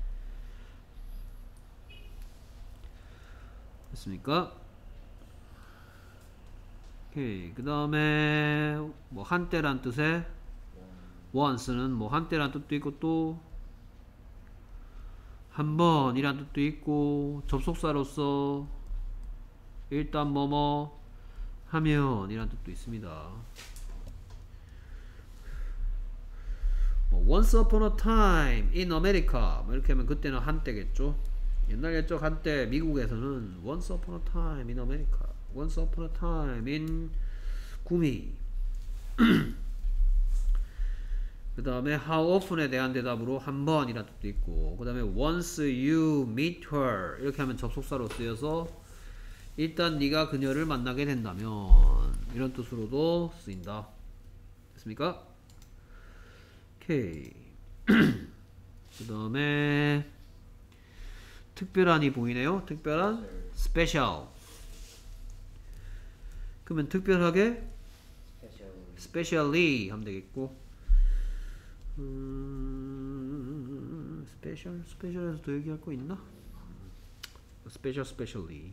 [SPEAKER 1] 됐습니까? 오케이. 그 다음에 뭐 한때란 뜻의
[SPEAKER 2] One,
[SPEAKER 1] once는 뭐 한때란 뜻도 있고 또 한 번이란 뜻도 있고 접속사로서 일단 뭐뭐 하면 이란 뜻도 있습니다. 뭐 once upon a time in America 뭐 이렇게 하면 그때는 한때겠죠. 옛날 옛적 한때 미국에서는 once upon a time in America, once upon a time in 구미. 그 다음에 how often에 대한 대답으로 한 번이란 뜻도 있고, 그 다음에 once you meet her 이렇게 하면 접속사로 쓰여서 일단 네가 그녀를 만나게 된다면 이런 뜻으로도 쓰인다. 됐습니까? 오케이. 그 다음에 특별한이 보이네요. 특별한 special. 그러면 특별하게
[SPEAKER 2] special,
[SPEAKER 1] specially 하면 되겠고, 음, 스페셜, 스페셜에서 더 얘기할 거 있나? 스페셜, 스페셜리.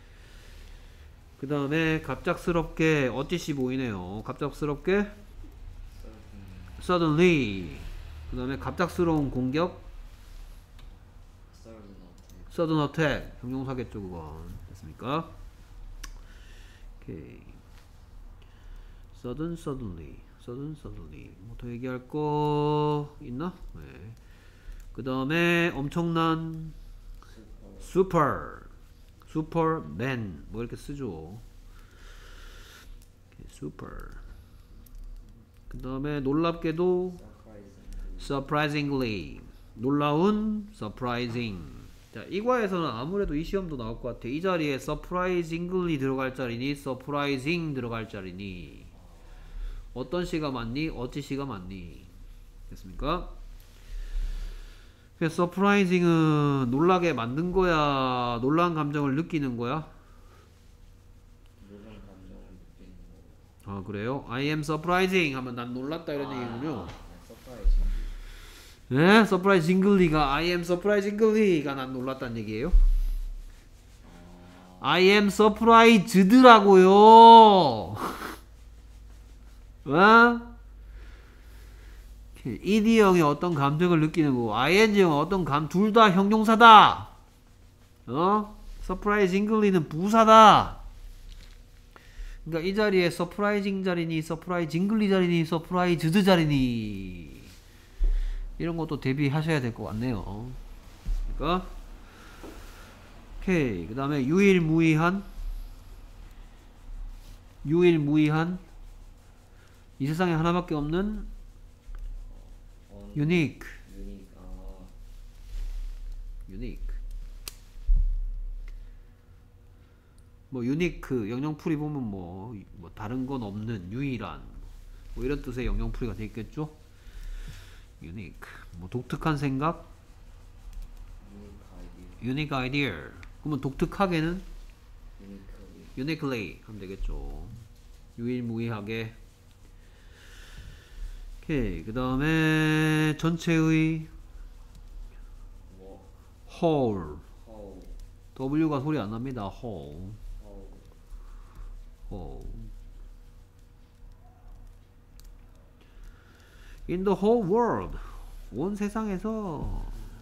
[SPEAKER 1] 그 다음에 갑작스럽게 어찌시 보이네요. 갑작스럽게
[SPEAKER 2] sudden,
[SPEAKER 1] suddenly. 그 다음에 갑작스러운 공격
[SPEAKER 2] sudden attack.
[SPEAKER 1] sudden attack. 형용사겠죠 그건. 됐습니까? 오케이. sudden, suddenly. sudden, suddenly. 뭐 더 얘기할 거 있나? 네. 그 다음에 엄청난
[SPEAKER 2] super,
[SPEAKER 1] super, superman 뭐 이렇게 쓰죠. super. 그 다음에 놀랍게도
[SPEAKER 2] surprisingly,
[SPEAKER 1] surprisingly. 놀라운 surprising. 자, 이과에서는 아무래도 이 시험도 나올 것 같아. 이 자리에 surprisingly 들어갈 자리니 surprising 들어갈 자리니 어떤 시가 맞니? 어찌 시가 맞니? 됐습니까? 그래서 surprising은 놀라게 만든 거야? 놀란 감정을 느끼는 거야?
[SPEAKER 2] 모든 감정을 느끼는 거.
[SPEAKER 1] 아, 그래요? I am surprising 하면 난 놀랐다 이런
[SPEAKER 2] 아,
[SPEAKER 1] 얘기군요.
[SPEAKER 2] surprising.
[SPEAKER 1] 예? surprisingly가 I am surprisingly가 난 놀랐다는 얘기예요?
[SPEAKER 2] 아,
[SPEAKER 1] I am surprised라고요. 어? 이디형이 어떤 감정을 느끼는 거고 아이엔지형은 어떤 감, 둘 다 형용사다. 어? surprisingly는 부사다. 그러니까 이 자리에 surprising 자리니 surprisingly 자리니 surprised 자리니 이런 것도 대비하셔야 될 것 같네요. 그러니까 오케이. 그 다음에 유일무이한 유일무이한 이 세상에 하나밖에 없는
[SPEAKER 2] on
[SPEAKER 1] unique
[SPEAKER 2] unique. 아,
[SPEAKER 1] unique 뭐 유니크 영영풀이 보면 뭐, 뭐 다른 건 없는 유일한 뭐 이런 뜻의 영영풀이가 되겠죠. unique 뭐 독특한 생각
[SPEAKER 2] unique idea.
[SPEAKER 1] unique idea 그러면 독특하게는
[SPEAKER 2] uniquely.
[SPEAKER 1] uniquely 하면 되겠죠. 유일무이하게. 오케이. 그 다음에 전체의
[SPEAKER 2] 뭐
[SPEAKER 1] whole
[SPEAKER 2] whole
[SPEAKER 1] W가 소리 안 납니다. whole
[SPEAKER 2] whole
[SPEAKER 1] whole in the whole world 온 세상에서.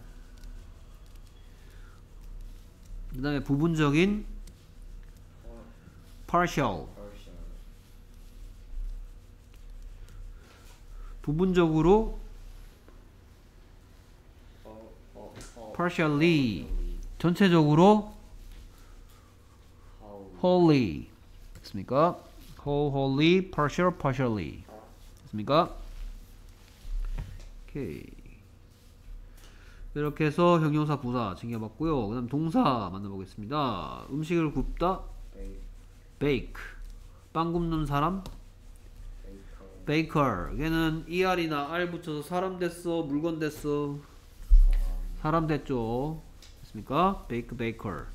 [SPEAKER 1] 그 다음에 부분적인
[SPEAKER 2] or
[SPEAKER 1] partial
[SPEAKER 2] partial.
[SPEAKER 1] 부분적으로
[SPEAKER 2] Oh, oh, oh,
[SPEAKER 1] partially
[SPEAKER 2] partially.
[SPEAKER 1] 전체적으로
[SPEAKER 2] Whole.
[SPEAKER 1] wholly 됐습니까? whole, wholly, partial, partially 됐습니까? 오케이. 이렇게 해서 형용사 부사 챙겨봤고요. 그 다음 동사 만나보겠습니다. 음식을 굽다
[SPEAKER 2] Bake.
[SPEAKER 1] bake 빵 굽는 사람
[SPEAKER 2] Baker.
[SPEAKER 1] baker 걔는 er이나 r 붙여서 사람 됐어 물건 됐어
[SPEAKER 2] 사람.
[SPEAKER 1] 사람 됐죠. 됐습니까? bake baker.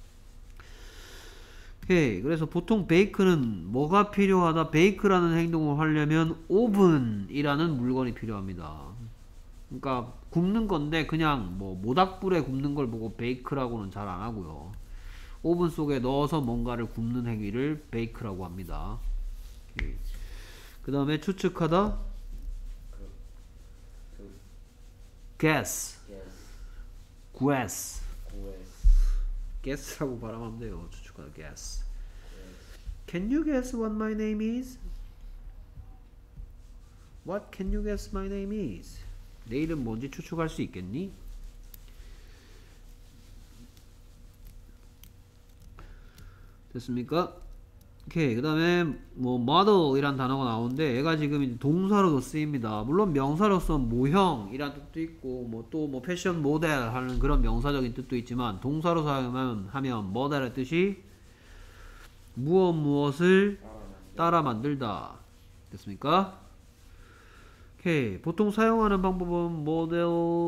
[SPEAKER 1] 오케이. 그래서 보통 bake는 뭐가 필요하다? bake라는 행동을 하려면 오븐이라는 물건이 필요합니다. 그러니까 굽는 건데 그냥 뭐 모닥불에 굽는 걸 보고 bake라고는 잘 안 하고요. 오븐 속에 넣어서 뭔가를 굽는 행위를 bake라고 합니다. 그 다음에 추측하다
[SPEAKER 2] 그, 그,
[SPEAKER 1] guess
[SPEAKER 2] yes.
[SPEAKER 1] guess
[SPEAKER 2] guess.
[SPEAKER 1] guess라고 발음하면 돼요. 추측하다 guess.
[SPEAKER 2] guess.
[SPEAKER 1] Can you guess what my name is? What can you guess my name is? 내 이름 뭔지 추측할 수 있겠니? 됐습니까? 오케이. 그 다음에 뭐 model이란 단어가 나오는데 얘가 지금 동사로도 쓰입니다. 물론 명사로서 모형이란 뜻도 있고 뭐 또 뭐 패션 모델 하는 그런 명사적인 뜻도 있지만 동사로 사용하면 하면 model의 뜻이 무엇 무엇을 따라 만들다. 됐습니까? 오케이. 보통 사용하는 방법은 모델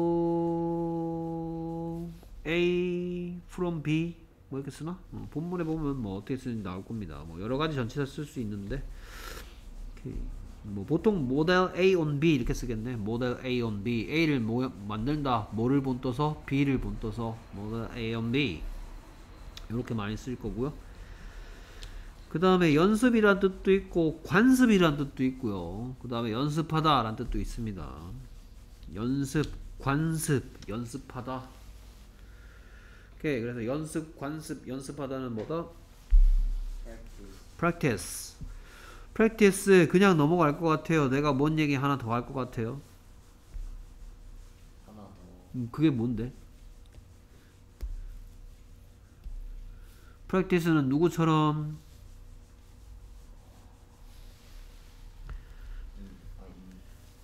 [SPEAKER 1] A from B 뭐 이렇게 쓰나? 어, 본문에 보면 뭐 어떻게 쓰는지 나올 겁니다. 뭐 여러 가지 전치사 쓸 수 있는데, 오케이. 뭐 보통 모델 A on B 이렇게 쓰겠네. 모델 A on B. A를 모, 만든다. 뭐를 본떠서 B를 본떠서 모델 A on B 이렇게 많이 쓸 거고요. 그 다음에 연습이란 뜻도 있고 관습이란 뜻도 있고요. 그 다음에 연습하다 라는 뜻도 있습니다. 연습, 관습, 연습하다. 오케이. 그래서 연습, 관습, 연습하다는 뭐다?
[SPEAKER 2] practice.
[SPEAKER 1] practice. practice 그냥 넘어갈 것 같아요. 내가 뭔 얘기 하나 더 할 것 같아요.
[SPEAKER 2] 하나 더.
[SPEAKER 1] 음, 그게 뭔데? practice는 누구처럼?
[SPEAKER 2] 음, 아, 음.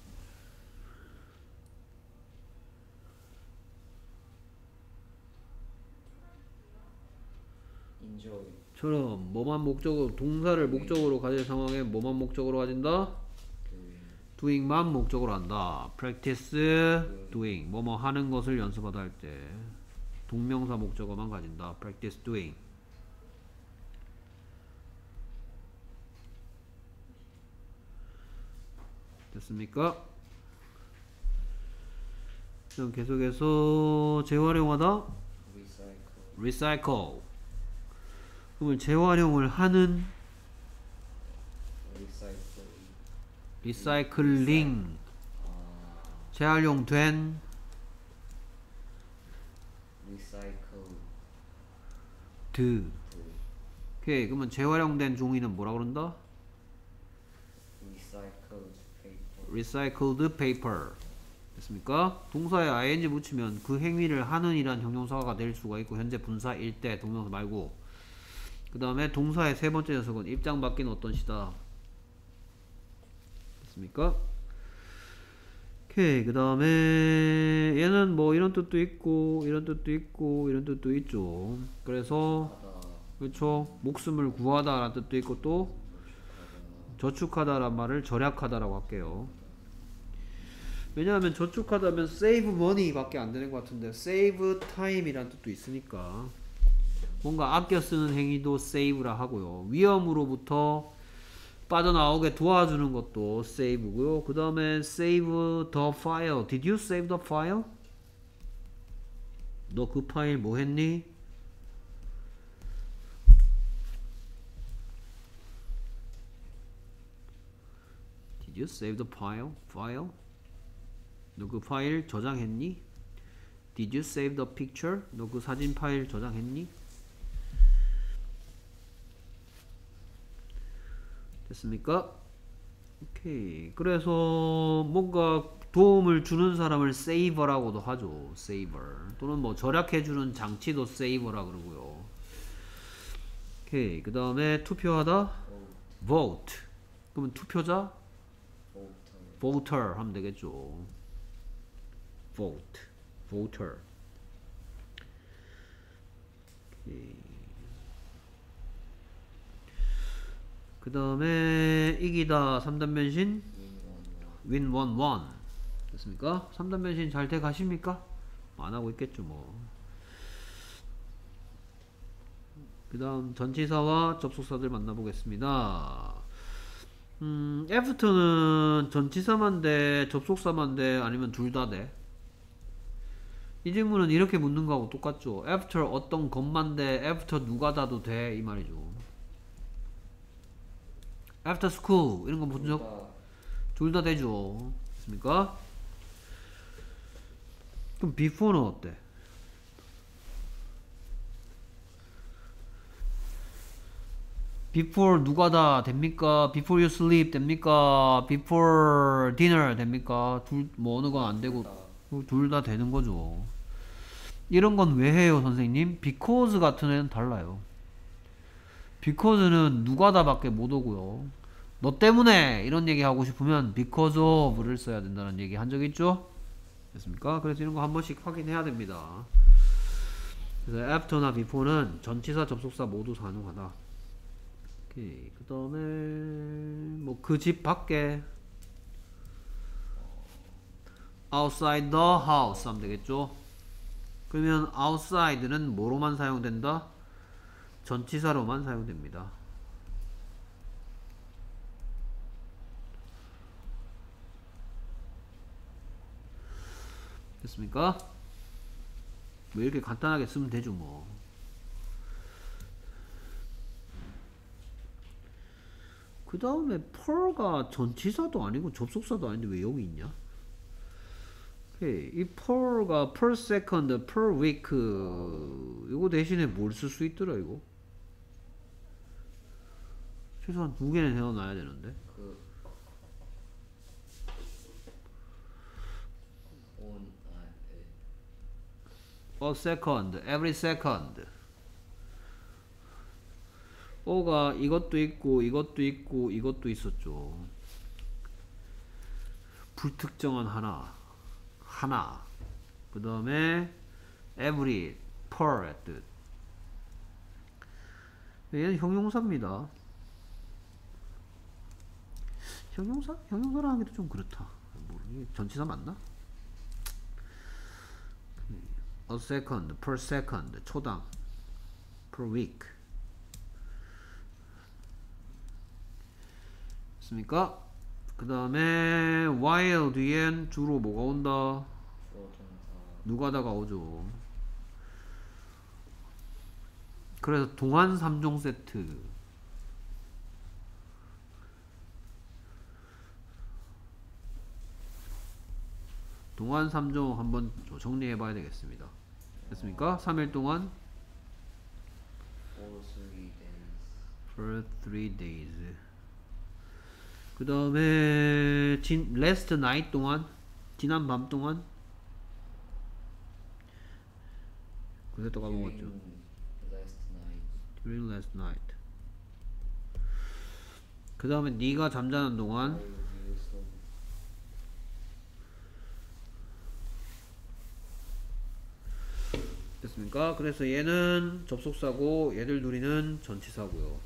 [SPEAKER 2] enjoy.
[SPEAKER 1] 처럼 뭐만 목적으로 동사를 목적으로 가질 상황에 뭐만 목적으로 가진다?
[SPEAKER 2] doing.
[SPEAKER 1] doing만 목적으로 한다. practice doing 뭐뭐 하는 것을 연습하다 할 때 동명사 목적어만 가진다. practice doing. 됐습니까? 그럼 계속해서 재활용하다
[SPEAKER 2] recycle.
[SPEAKER 1] recycle 그러면 재활용을 하는
[SPEAKER 2] recycle.
[SPEAKER 1] recycling
[SPEAKER 2] 아,
[SPEAKER 1] 재활용된
[SPEAKER 2] recycle.
[SPEAKER 1] 드
[SPEAKER 2] 그
[SPEAKER 1] 오케이. 그러면 재활용된 종이는 뭐라 그런다?
[SPEAKER 2] recycled paper.
[SPEAKER 1] recycled paper 됐습니까? 동사에 ing 붙이면 그 행위를 하는 이란 형용사가 될 수가 있고 현재 분사일 때 동명사 말고 그 다음에 동사의 세 번째 녀석은 입장 바뀐 어떤 시다. 됐습니까? 오케이. 그 다음에 얘는 뭐 이런 뜻도 있고 이런 뜻도 있고 이런 뜻도 있죠. 그래서
[SPEAKER 2] 하다
[SPEAKER 1] 그렇죠. 목숨을 구하다 라는 뜻도 있고 또 저축하다 란 말을 절약하다 라고 할게요. 왜냐하면 저축하다면 save money 밖에 안 되는 것 같은데 save time 이란 뜻도 있으니까 뭔가 아껴 쓰는 행위도 save라 하고요. 위험으로부터 빠져나오게 도와주는 것도 save고요. 그 다음에 save the file. Did you save the file? 너 그 파일 뭐 했니? Did you save the file? file? 너 그 파일 저장했니? Did you save the picture? 너 그 사진 파일 저장했니? 됐습니까? 오케이. 그래서 뭔가 도움을 주는 사람을 saver라고도 하죠. saver. 또는 뭐 절약해주는 장치도 saver라 그러고요. 오케이. 그 다음에 투표하다 vote. 그러면 투표자 voter 하면 되겠죠. vote. voter. 오케이. 그 다음에 이기다 삼 단 변신 win one one 됐습니까? 삼 단 변신 잘 돼 가십니까? 안 하고 있겠죠 뭐. 그 다음 전치사와 접속사들 만나보겠습니다. 음, after는 전치사만 돼 접속사만 돼 아니면 둘 다 돼? 이 질문은 이렇게 묻는 거하고 똑같죠. after 어떤 것만 돼 after 누가 다도 돼 이 말이죠. after school 이런 거 무슨 적? 둘 다 되죠. 됐습니까? 그럼 before는 어때? before 누가 다 됩니까? before you sleep 됩니까? before dinner 됩니까? 둘, 뭐 어느 건 안 되고 둘 다 되는 거죠. 이런 건 왜 해요 선생님? because 같은 애는 달라요. because는 누가 다 밖에 못 오고요. 너 때문에 이런 얘기 하고 싶으면 because of를 써야 된다는 얘기 한 적 있죠? 됐습니까? 그래서 이런 거 한 번씩 확인해야 됩니다. 그래서 after나 before는 전치사 접속사 모두 사용하다. 오케이. 그 다음에 뭐 그 집 밖에 outside the house 하면 되겠죠? 그러면 outside는 뭐로만 사용된다? 전치사로만 사용됩니다. 됐습니까? 뭐 이렇게 간단하게 쓰면 되죠 뭐. 그 다음에 per가 전치사도 아니고 접속사도 아닌데 왜 여기 있냐? 오케이. 이 per가 per second, per week 이거 대신에 뭘 쓸 수 있더라 이거? 최소한 두 개는 세워놔야 되는데.
[SPEAKER 2] 그 on 아 네.
[SPEAKER 1] a second, every second. 어가 이것도 있고 이것도 있고 이것도 있었죠. 불특정한 하나 하나 그 다음에 every, per의 뜻. 얘는 형용사입니다. 형용사? 형용사라 하기도 좀 그렇다. 뭐, 전치사 맞나? a second, per second, 초당, per week. 됐습니까? 그 다음에 while 뒤엔 주로 뭐가 온다? 누가다가 오죠. 그래서 동안 삼 종 세트. 동안 삼 종 한번 정리해 봐야 되겠습니다. 됐습니까? 삼 일 동안
[SPEAKER 2] for three days.
[SPEAKER 1] for three days. 그 다음에 진 last night 동안 지난 밤 동안 그새 또 까먹었죠.
[SPEAKER 2] During last night.
[SPEAKER 1] During last night. 그 다음에 네가 잠자는 동안
[SPEAKER 2] While you slept.
[SPEAKER 1] 됐습니까? 그래서 얘는 접속사고 얘들 둘이는 전치사고요.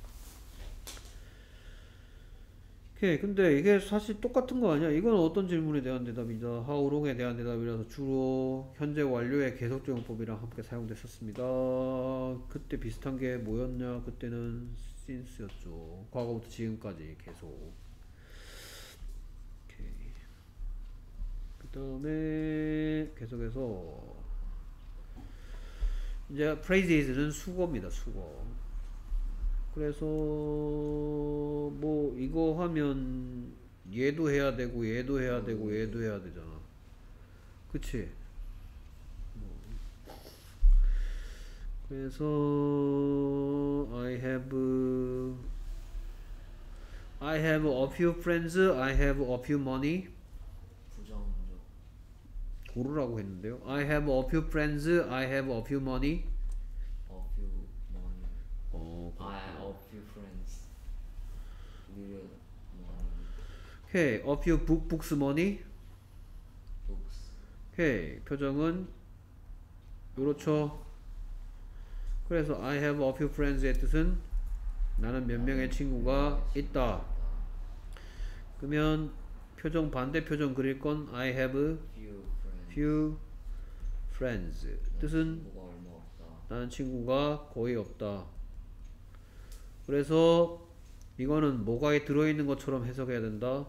[SPEAKER 1] 오케이. 근데 이게 사실 똑같은 거 아니야? 이건 어떤 질문에 대한 대답이다. How long에 대한 대답이라서 주로 현재 완료의 계속적용법이랑 함께 사용됐었습니다. 그때 비슷한 게 뭐였냐? 그때는 since였죠. 과거부터 지금까지 계속. 오케이. 그 다음에 계속해서 이제 phrases 는 수거입니다. 수거. 그래서 뭐 이거 하면 얘도 해야 되고 얘도 해야 되고 얘도 해야 되잖아. 그치? 뭐. 그래서 I have I have a few friends. I have a few money.
[SPEAKER 2] 부정적.
[SPEAKER 1] 고르라고 했는데요. I have a few friends. I have a few money.
[SPEAKER 2] A few money.
[SPEAKER 1] 어,
[SPEAKER 2] I have a few friends. Little money.
[SPEAKER 1] 오케이. A few book, books money.
[SPEAKER 2] Books.
[SPEAKER 1] 오케이. 표정은 요렇죠. 그래서 I have a few friends의 뜻은 나는 몇 명의 친구가 있다. 그러면 표정 반대 표정 그릴 건 I have
[SPEAKER 2] Few friends.
[SPEAKER 1] few friends. 뜻은
[SPEAKER 2] 친구가 얼마 없다.
[SPEAKER 1] 나는 친구가 거의 없다. 그래서 이거는 뭐가 들어있는 것처럼 해석해야 된다.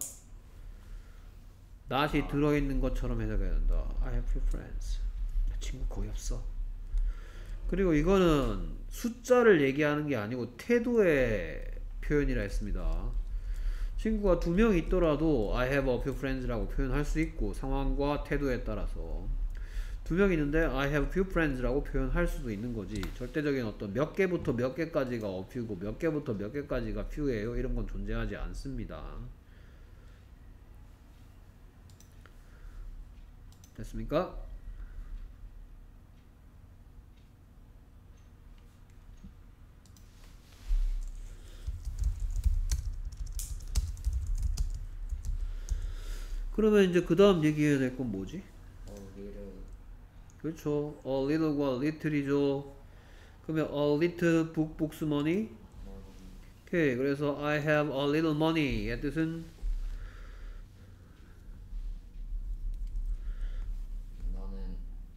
[SPEAKER 1] not이 들어있는 것처럼 해석해야 된다. I have few friends. 나 친구 거의 없어. 그리고 이거는 숫자를 얘기하는 게 아니고 태도의 표현이라 했습니다. 친구가 두 명 있더라도 I have a few friends라고 표현할 수 있고 상황과 태도에 따라서 두 명 있는데 I have few friends라고 표현할 수도 있는 거지. 절대적인 어떤 몇 개부터 몇 개까지가 a few고 몇 개부터 몇 개까지가 few예요. 이런 건 존재하지 않습니다. 됐습니까? 그러면 이제 그 다음 얘기해야 될 건 뭐지?
[SPEAKER 2] A little
[SPEAKER 1] 그렇죠. A little과 little이죠. 그러면 a little book, books money.
[SPEAKER 2] money.
[SPEAKER 1] 오케이. 그래서 I have a little money의 뜻은
[SPEAKER 2] 나는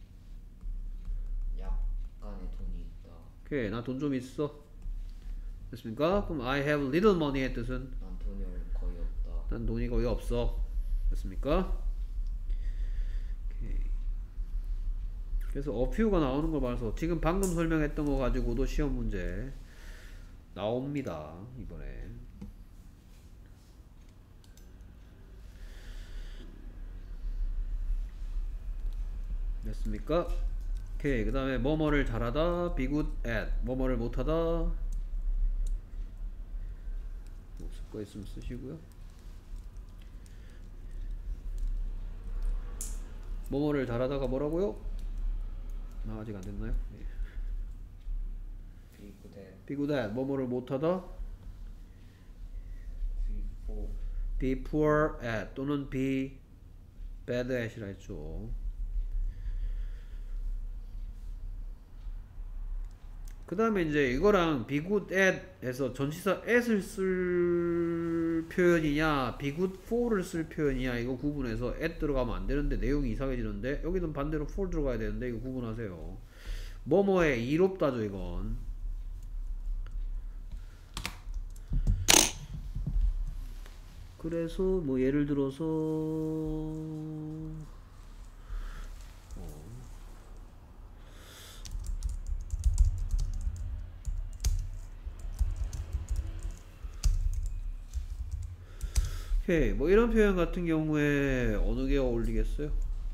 [SPEAKER 2] 약간의 돈이 있다.
[SPEAKER 1] 오케이. 나 돈 좀 있어. 됐습니까? 그럼 I have little money의 뜻은
[SPEAKER 2] 난 돈이 거의 없다.
[SPEAKER 1] 난 돈이 거의 없어. 됐습니까? 오케이. 그래서 a few가 나오는 걸 봐서 지금 방금 설명했던 거 가지고도 시험 문제 나옵니다. 이번에. 됐습니까? 오케이. 그 다음에 뭐뭐를 잘하다 be good at 뭐뭐를 못하다 뭐 쓸 거 있으면 쓰시고요. 뭐뭐를 잘하다가 뭐라고요? 나 아직 안 됐나요? 네.
[SPEAKER 2] Be good at.
[SPEAKER 1] be good at 뭐뭐를 못하다
[SPEAKER 2] Be poor.
[SPEAKER 1] be poor at 또는 be bad at이라 했죠. 그 다음에 이제 이거랑 be good at 에서 전치사 at을 쓸 표현이냐 be good for를 쓸 표현이냐 이거 구분해서 at 들어가면 안 되는데 내용이 이상해지는데 여기는 반대로 for 들어가야 되는데 이거 구분하세요. 뭐뭐에 이롭다죠 이건. 그래서 뭐 예를 들어서 오케이. 뭐 이런 표현 같은 경우에 어느 게 어울리겠어요?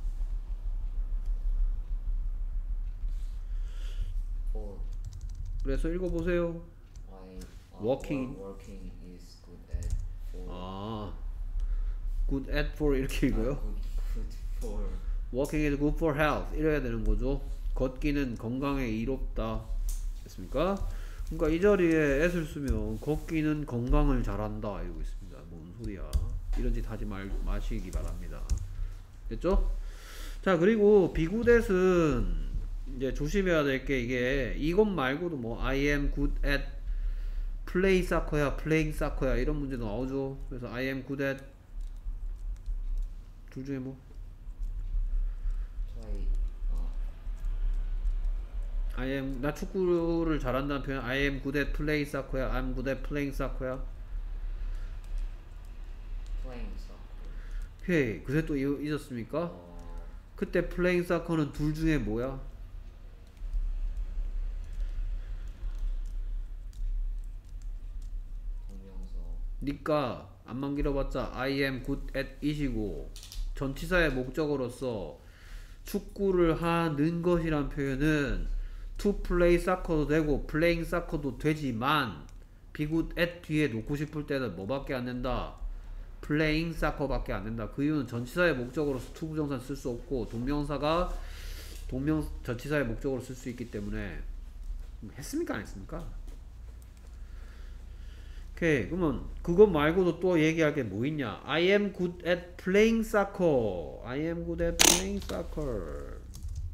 [SPEAKER 2] For.
[SPEAKER 1] 그래서 읽어보세요.
[SPEAKER 2] I. uh,
[SPEAKER 1] Working.
[SPEAKER 2] wor- Working is good at. For.
[SPEAKER 1] 아, good at for 이렇게 읽어요?
[SPEAKER 2] good good for
[SPEAKER 1] walking is good for health 이래야 되는 거죠. 걷기는 건강에 이롭다. 됐습니까? 그러니까 이 자리에 at을 쓰면 걷기는 건강을 잘한다 이러고 있습니다. 뭔 소리야. 이런 짓 하지 말, 마시기 바랍니다. 됐죠? 자, 그리고 비굿at은 이제 조심해야 될 게 이게 이것 말고도 뭐 I am good at play soccer야 playing soccer야 이런 문제도 나오죠. 그래서 I am good at 둘 중에 뭐
[SPEAKER 2] play 어
[SPEAKER 1] I am 나 축구를 잘한다는 표현 I am good at play soccer야 I'm good at playing soccer야.
[SPEAKER 2] playing soccer
[SPEAKER 1] 오케이. 그새 또 잊- 잊었습니까?
[SPEAKER 2] 어
[SPEAKER 1] 그때 playing soccer는 둘 중에 뭐야?
[SPEAKER 2] 동명서
[SPEAKER 1] 니까 안만 길어봤자 I am good at it이고 전치사의 목적어로서 축구를 하는 것이란 표현은 to play soccer도 되고 playing soccer도 되지만 be good at 뒤에 놓고 싶을 때는 뭐밖에 안 된다? playing soccer밖에 안 된다. 그 이유는 전치사의 목적어로서 to 부정사는 쓸 수 없고 동명사가 동명 전치사의 목적어로 쓸 수 있기 때문에 했습니까 안 했습니까? 오케이. 그러면 그것 말고도 또 얘기할 게 뭐 있냐? I am good at playing soccer. I am good at playing soccer.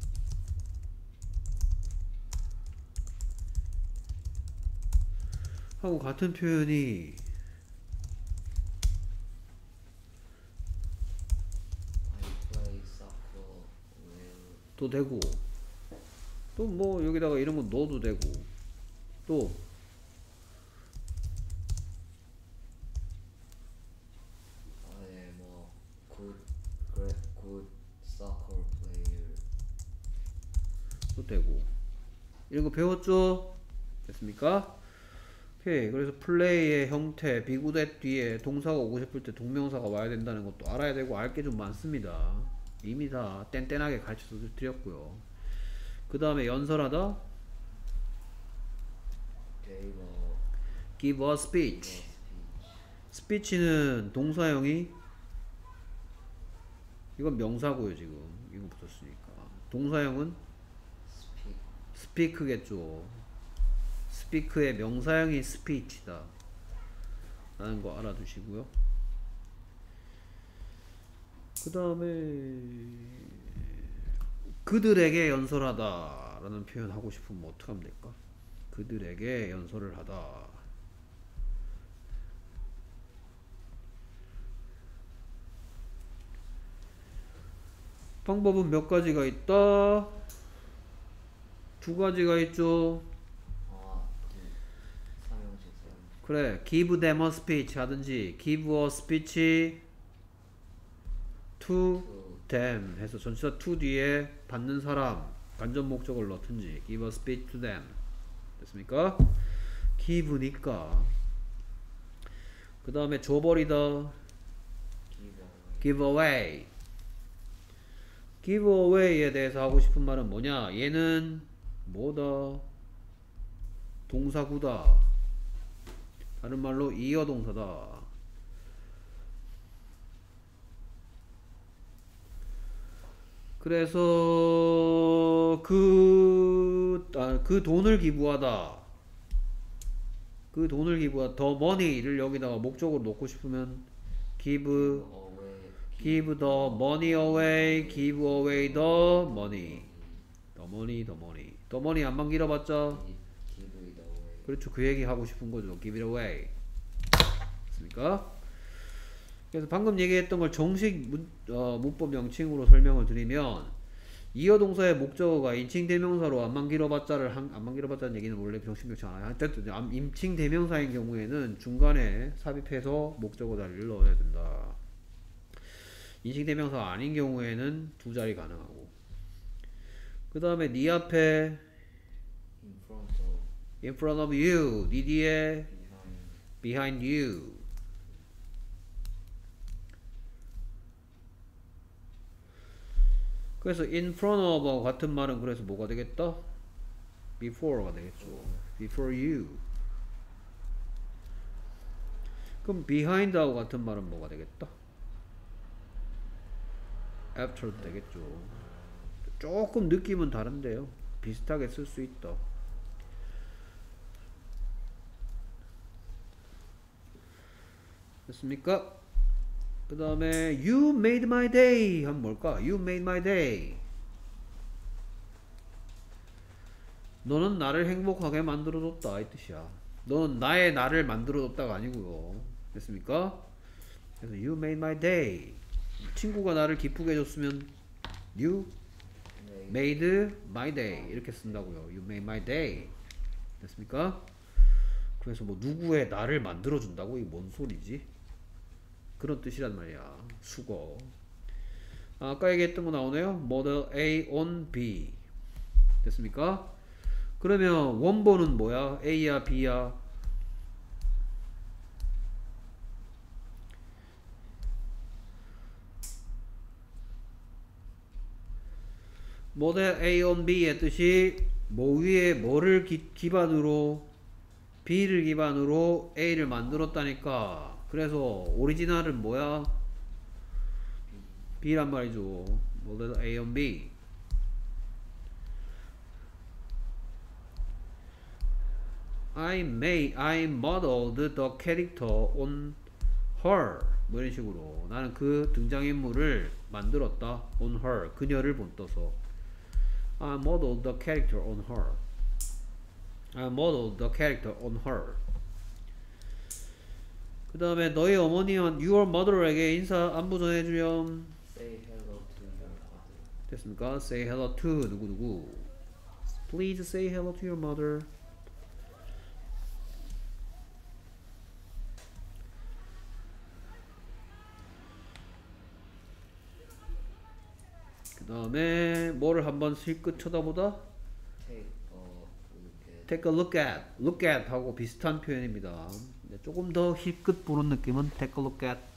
[SPEAKER 1] 하고 같은 표현이
[SPEAKER 2] I play soccer with
[SPEAKER 1] 또 되고 또 뭐 여기다가 이런 거 넣어도 되고 또
[SPEAKER 2] I am a good great good soccer player
[SPEAKER 1] 또 되고 이런 거 배웠죠? 됐습니까? 오케이. 그래서 플레이의 형태 비구댓 뒤에 동사가 오고 싶을 때 동명사가 와야 된다는 것도 알아야 되고 알 게 좀 많습니다. 이미 다 뗀뗀하게 가르쳐 드렸고요. 그 다음에 연설하다
[SPEAKER 2] gave a
[SPEAKER 1] give a
[SPEAKER 2] gave a
[SPEAKER 1] speech.
[SPEAKER 2] speech
[SPEAKER 1] 스피치는 동사형이 이건 명사고요. 지금 이거 붙었으니까 동사형은
[SPEAKER 2] speak
[SPEAKER 1] speak겠죠. speak의 명사형이 speech다 라는 거 알아두시고요. 그 다음에 그들에게 연설하다 라는 표현 하고 싶으면 어떻게 하면 될까? 그들에게 연설을 하다. 방법은 몇 가지가 있다? 두 가지가 있죠.
[SPEAKER 2] 아그 삼형식 사용
[SPEAKER 1] 그래, give them a speech 하든지 give a speech to
[SPEAKER 2] to
[SPEAKER 1] them 해서 전치사 to 뒤에 받는 사람 간접 목적을 넣든지 give a speech to them. 됐습니까? give니까 그 다음에 줘버리다
[SPEAKER 2] give away
[SPEAKER 1] give away. give away에 대해서 하고 싶은 말은 뭐냐? 얘는 뭐다? 동사구다. 다른 말로 이어 동사다. 그래서 그, 아, 그 돈을 기부하다. 그 돈을 기부하다. the money를 여기다가 목적으로 놓고 싶으면 give
[SPEAKER 2] away
[SPEAKER 1] give the money away, give away the money. the money, the money. the money 안만 길어봤자
[SPEAKER 2] give give it away
[SPEAKER 1] 그렇죠. 그 얘기 하고 싶은 거죠. give it away. 됐습니까? 그래서 방금 얘기했던 걸 정식 문, 어, 문법 명칭으로 설명을 드리면 이어 동사의 목적어가 인칭 대명사로 안만 길어봤자를 한, 안만 길어봤자는 얘기는 원래 정식 명칭 안 해요. 어쨌든 암- 인칭 대명사인 경우에는 중간에 삽입해서 목적어 자리를 넣어야 된다. 인칭 대명사가 아닌 경우에는 두 자리 가능하고. 그 다음에 네 앞에
[SPEAKER 2] in front of
[SPEAKER 1] in front of you, 네 뒤에
[SPEAKER 2] behind
[SPEAKER 1] behind you. 그래서 in front of하고 같은 말은 그래서 뭐가 되겠다? before가 되겠죠. before you. 그럼 behind하고 같은 말은 뭐가 되겠다? after도 되겠죠. 조금 느낌은 다른데요. 비슷하게 쓸 수 있다. 됐습니까? 그 다음에 You made my day 하면 뭘까? You made my day. 너는 나를 행복하게 만들어줬다 이 뜻이야. 너는 나의 나를 만들어줬다가 아니고요. 됐습니까? 그래서 You made my day. 친구가 나를 기쁘게 해줬으면 You made my day 이렇게 쓴다고요. You made my day. 됐습니까? 그래서 뭐 누구의 나를 만들어준다고? 이게 뭔 소리지? 그런 뜻이란 말이야. 수거. 아, 아까 얘기했던 거 나오네요. model A on B. 됐습니까? 그러면 원본은 뭐야? A야 B야? model A on B의 뜻이 뭐 위에 뭐를 기, 기반으로 B를 기반으로 A를 만들었다니까. 그래서 오리지널은 뭐야? B란 말이죠. model A on B. I made, I modeled the character on her. 뭐 이런 식으로 나는 그 등장인물을 만들었다. on her. 그녀를 본떠서 I modeled the character on her. I modeled the character on her. 그 다음에 너희 어머니는 your mother에게 인사 안부 전해주렴.
[SPEAKER 2] Say hello to your mother.
[SPEAKER 1] 됐습니까? Say hello to 누구누구. Please say hello to your mother. 그 다음에 뭐를 한번 실끝 쳐다보다?
[SPEAKER 2] Take a look at.
[SPEAKER 1] Take a look at. Look at 하고 비슷한 표현입니다. 조금 더 힐끗 보는 느낌은 take a look at.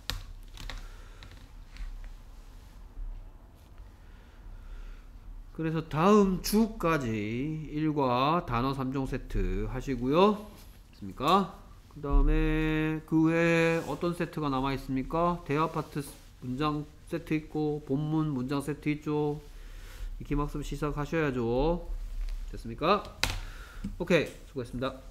[SPEAKER 1] 그래서 다음 주까지 일과 단어 삼 종 세트 하시고요. 됐습니까? 그 다음에 그 외에 어떤 세트가 남아 있습니까? 대화 파트 문장 세트 있고 본문 문장 세트 있죠. 기막습 시작하셔야죠. 됐습니까? 오케이, 수고했습니다.